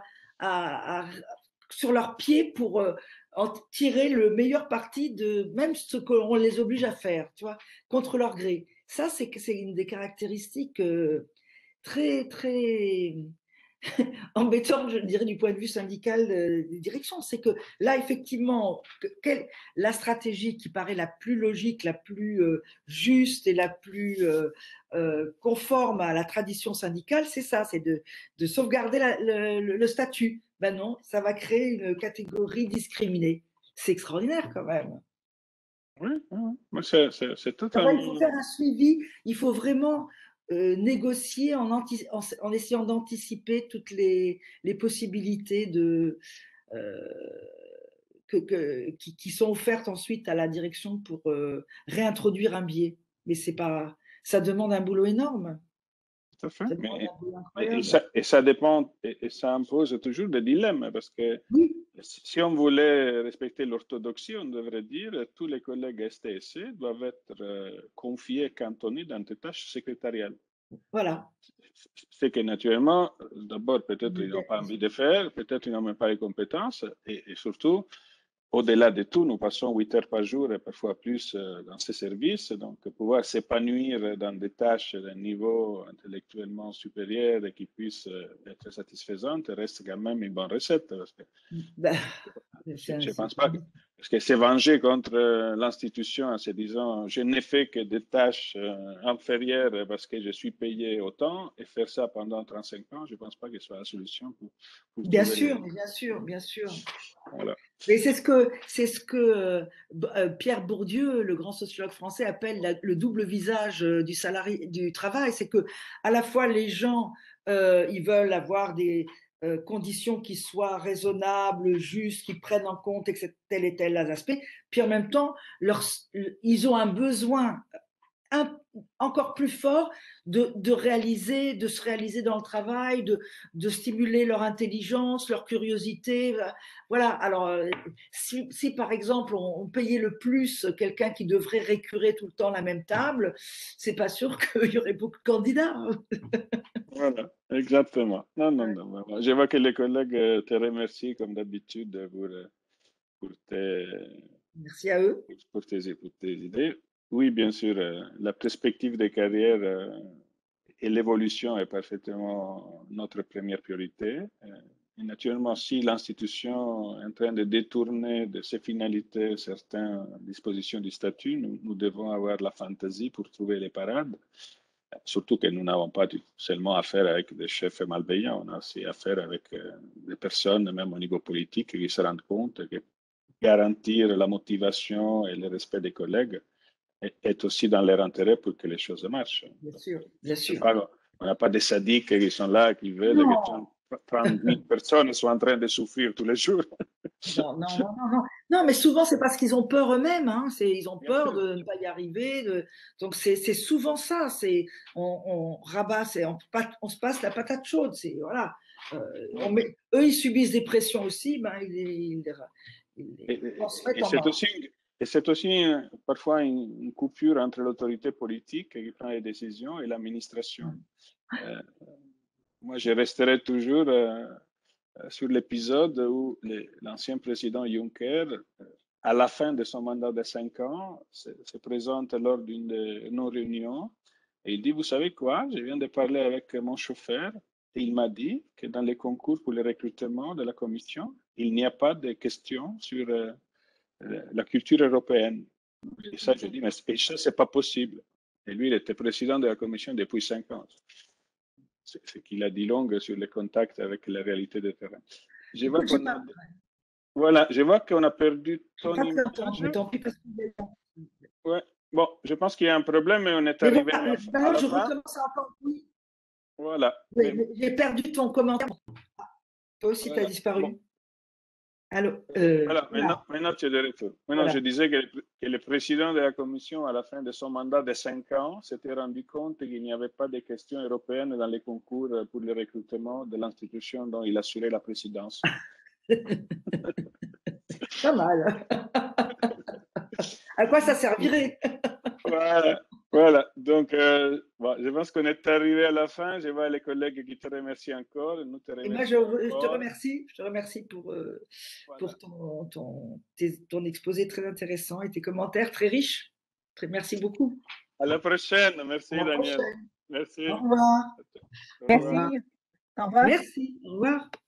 sur leurs pieds pour en tirer le meilleur parti de même ce qu'on les oblige à faire, tu vois, contre leur gré. Ça, c'est une des caractéristiques très, très embêtantes, je dirais, du point de vue syndical des directions. C'est que là, effectivement, la stratégie qui paraît la plus logique, la plus juste et la plus conforme à la tradition syndicale, c'est ça, c'est de sauvegarder le statut. Ben non, ça va créer une catégorie discriminée. C'est extraordinaire quand même. Oui, oui. C'est Alors, il faut totalement... faire un suivi, il faut vraiment négocier en essayant d'anticiper toutes les possibilités qui sont offertes ensuite à la direction pour réintroduire un biais. Mais c'est pas, ça demande un boulot énorme. Tout à fait. Ça demande un boulot Et incroyable. ça dépend, et ça impose toujours des dilemmes, parce que Oui, si on voulait respecter l'orthodoxie, on devrait dire que tous les collègues STSC doivent être confiés, cantonnés dans des tâches secrétariales. voilà. C'est que naturellement, d'abord, peut-être ils n'ont pas envie de faire, peut-être ils n'ont même pas les compétences, et surtout, au-delà de tout, nous passons 8 heures par jour et parfois plus dans ces services. Donc, pouvoir s'épanouir dans des tâches d'un niveau intellectuellement supérieur et qui puissent être satisfaisantes reste quand même une bonne recette. Parce que Ben, je ne pense pas que, parce que c'est venger contre l'institution en se disant je n'ai fait que des tâches inférieures parce que je suis payé autant et faire ça pendant 35 ans, je ne pense pas que ce soit la solution pour bien trouver sûr, bien sûr, bien sûr. Voilà. Et c'est ce que Pierre Bourdieu, le grand sociologue français, appelle le double visage du salarié, du travail. C'est que à la fois les gens, ils veulent avoir des conditions qui soient raisonnables, justes, qui prennent en compte tel et tel aspect. Puis en même temps, ils ont un besoin encore plus fort de se réaliser dans le travail, de stimuler leur intelligence, leur curiosité. Voilà. Alors, si par exemple on payait le plus quelqu'un qui devrait récurer tout le temps la même table, c'est pas sûr qu'il y aurait beaucoup de candidats. Voilà, exactement. Non. Voilà. Je vois que les collègues te remercient comme d'habitude pour Merci à eux. pour tes idées. Oui, bien sûr, la perspective de carrière et l'évolution est parfaitement notre première priorité. Et naturellement, si l'institution est en train de détourner de ses finalités certaines dispositions du statut, nous devons avoir la fantaisie pour trouver les parades. Surtout que nous n'avons pas seulement affaire avec des chefs malveillants, on a aussi affaire avec des personnes, même au niveau politique, qui se rendent compte que garantir la motivation et le respect des collègues est aussi dans leur intérêt pour que les choses marchent. Bien sûr, bien sûr. On n'a pas des sadiques qui sont là, qui veulent que 30 000 personnes soient en train de souffrir tous les jours. Non, mais souvent, c'est parce qu'ils ont peur eux-mêmes. Hein. Ils ont peur de ne pas y arriver. Donc, c'est souvent ça. On rabasse et on se passe la patate chaude. Voilà. Eux, ils subissent des pressions aussi. Ben, ils transmettent en marche. Et c'est aussi parfois une coupure entre l'autorité politique qui prend les décisions et l'administration. Moi, je resterai toujours sur l'épisode où l'ancien président Juncker, à la fin de son mandat de 5 ans, se présente lors d'une de nos réunions et il dit, vous savez quoi, je viens de parler avec mon chauffeur et il m'a dit que dans les concours pour le recrutement de la commission, il n'y a pas de questions sur la culture européenne. Et ça, je dis, mais ça, c'est pas possible. Et lui, il était président de la commission depuis 5 ans. C'est qu'il a dit long sur les contacts avec la réalité de terrain. Je vois qu'on a perdu Tony. Ouais. Bon, je pense qu'il y a un problème, mais on est arrivé à la fin. Je recommence à entendre. Oui. Voilà. Oui, j'ai perdu ton commentaire. Toi aussi, tu as disparu. Bon. Alors, maintenant, tu es de retour. Maintenant, je disais que le président de la Commission, à la fin de son mandat de 5 ans, s'était rendu compte qu'il n'y avait pas de questions européennes dans les concours pour le recrutement de l'institution dont il assurait la présidence. Pas mal. À quoi ça servirait? Voilà. Donc, je pense qu'on est arrivé à la fin. Je vois les collègues qui te remercient encore. Nous te remercions. Et moi, je te remercie pour ton exposé très intéressant et tes commentaires très riches. Merci beaucoup. À la prochaine. Merci, Daniel. Merci. Au revoir. Merci. Au revoir. Merci. Au revoir.